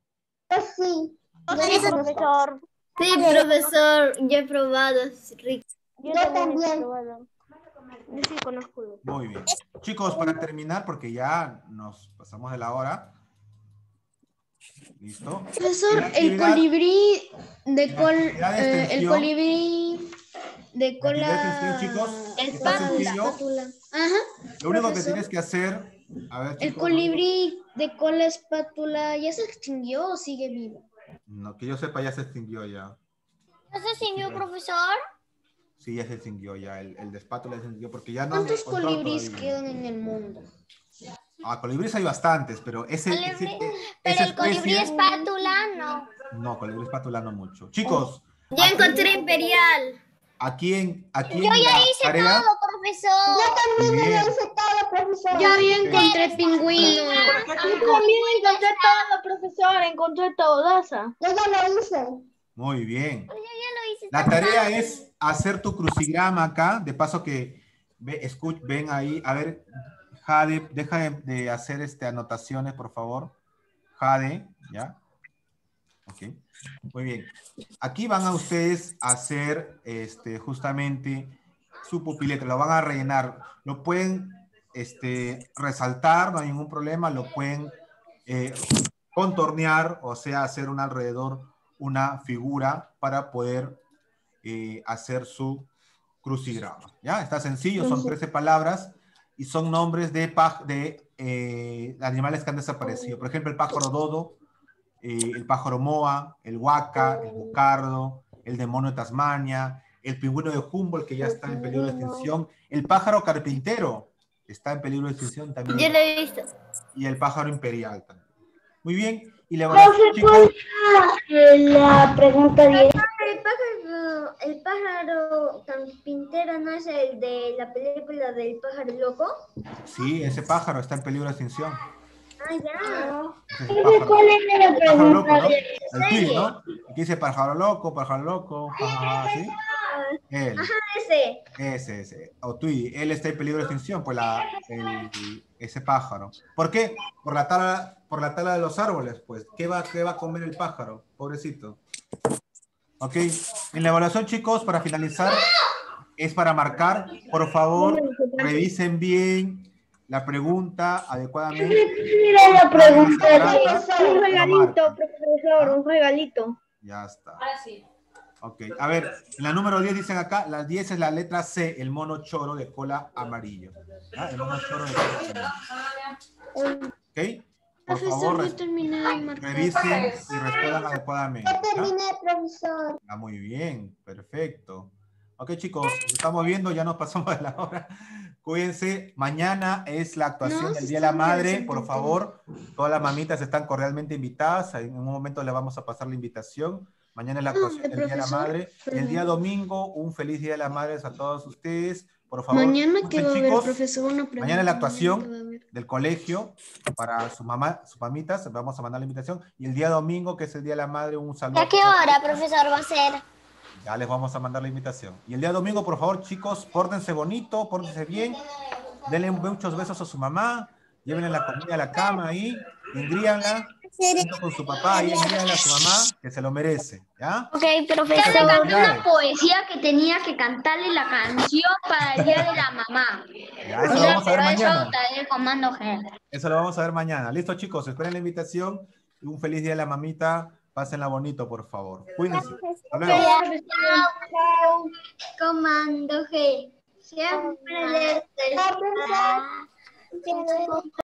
Sí. Profesor. Sí, profesor, yo he probado, es rico. Yo también. Yo sí conozco. Muy bien. Chicos, para terminar, porque ya nos pasamos de la hora. ¿Listo? Profesor, La el actividad- colibrí de la actividad de el extensión- colibrí de La cola. actividad de extensión, chicos, está sencillo. espátula. Ajá. Lo único que profesor. tienes que hacer, a ver, El chicos, colibrí de cola espátula, ¿ya se extinguió o sigue vivo? no, que yo sepa, ya se extinguió ya. ¿No se extinguió, profesor? Sí, ya se extinguió ya. El de espátula ya se extinguió porque ya no. ¿Cuántos encontró colibríes todavía. quedan en el mundo? Ah, colibríes hay bastantes, pero esa Pero el colibrí especie- espátula no. No, colibrí espátula no mucho. Chicos, Ya encontré imperial. aquí en Yo ya hice tarea, todo, profesor. muy bien. Todo, profesor. Yo ya encontré pingüino. También encontré todo, profesor, encontré todo, Daza. Yo ya lo hice. Muy bien. Yo ya lo hice. La tarea es hacer tu crucigrama acá. De paso que ven ahí. A ver, Jade, deja de hacer anotaciones, por favor. Jade, ¿ya? Ok. Muy bien. Aquí van a ustedes a hacer justamente su pupileta. Lo van a rellenar. Lo pueden resaltar, no hay ningún problema. Lo pueden contornear, o sea, hacer alrededor una figura para poder hacer su crucigrama. ¿Ya? Está sencillo, son 13 palabras y son nombres de animales que han desaparecido. Por ejemplo, el pájaro dodo, el pájaro moa, el huaca, el bucardo, el demonio de Tasmania, el pingüino de Humboldt, que ya está en peligro de extinción, el pájaro carpintero está en peligro de extinción también. Yo lo he visto. Y el pájaro imperial también. Muy bien. Y le La pregunta 10. El pájaro carpintero no es el de la película del pájaro loco. Sí, ese pájaro está en peligro de extinción. Ah, ya. Ese es el ¿Cuál es la pájaro loco, pregunta ¿no? 10? El tuyo, ¿no? Aquí dice pájaro loco, ¿sí? Él. Ese. O Tui, él está en peligro de extinción, pues ese pájaro. ¿Por qué? Por la tala de los árboles, pues. ¿Qué va a comer el pájaro? Pobrecito. Ok. En la evaluación, chicos, para finalizar, es para marcar. Por favor, revisen bien la pregunta adecuadamente. Mira la pregunta 10. Un regalito, profesor, un regalito. Ya está. Ahora sí. Ok, a ver, en la número 10 dicen acá, la 10 es la letra C, el mono choro de cola amarillo. ¿Ah? El mono choro de cola amarillo. Ok, por favor, revisen y respondan adecuadamente. Ya terminé, profesor. Ah, muy bien, perfecto. Ok, chicos, estamos viendo, ya nos pasamos de la hora. Cuídense, mañana es la actuación del Día de la Madre, por favor. Todas las mamitas están cordialmente invitadas, en un momento les vamos a pasar la invitación. Mañana es la actuación del Día de la Madre. El día domingo, un feliz Día de la Madre a todos ustedes. Por favor, Mañana que va a haber, chicos, profesor, una pregunta. mañana es la actuación del colegio para sus mamitas. Vamos a mandar la invitación. Y el día domingo, que es el Día de la Madre, un saludo. ¿A qué hora, profesor, va a ser? Ya les vamos a mandar la invitación. Y el día domingo, por favor, chicos, pórtense bonito, pórtense bien. Denle muchos besos a su mamá. Llévenle la comida a la cama ahí. Engríanla. Junto con su papá, ahí engríanla a su mamá, que se lo merece. ¿Ya? Ok, Le profesor. canté una poesía que tenía que cantarle la canción para el día de la mamá. Ya, eso lo vamos a ver mañana. Eso trae el comando G. Eso lo vamos a ver mañana. Listo, chicos, esperen la invitación. Un feliz día de la mamita. Pásenla bonito, por favor. Cuídense. Hasta luego. Comando G. Siempre les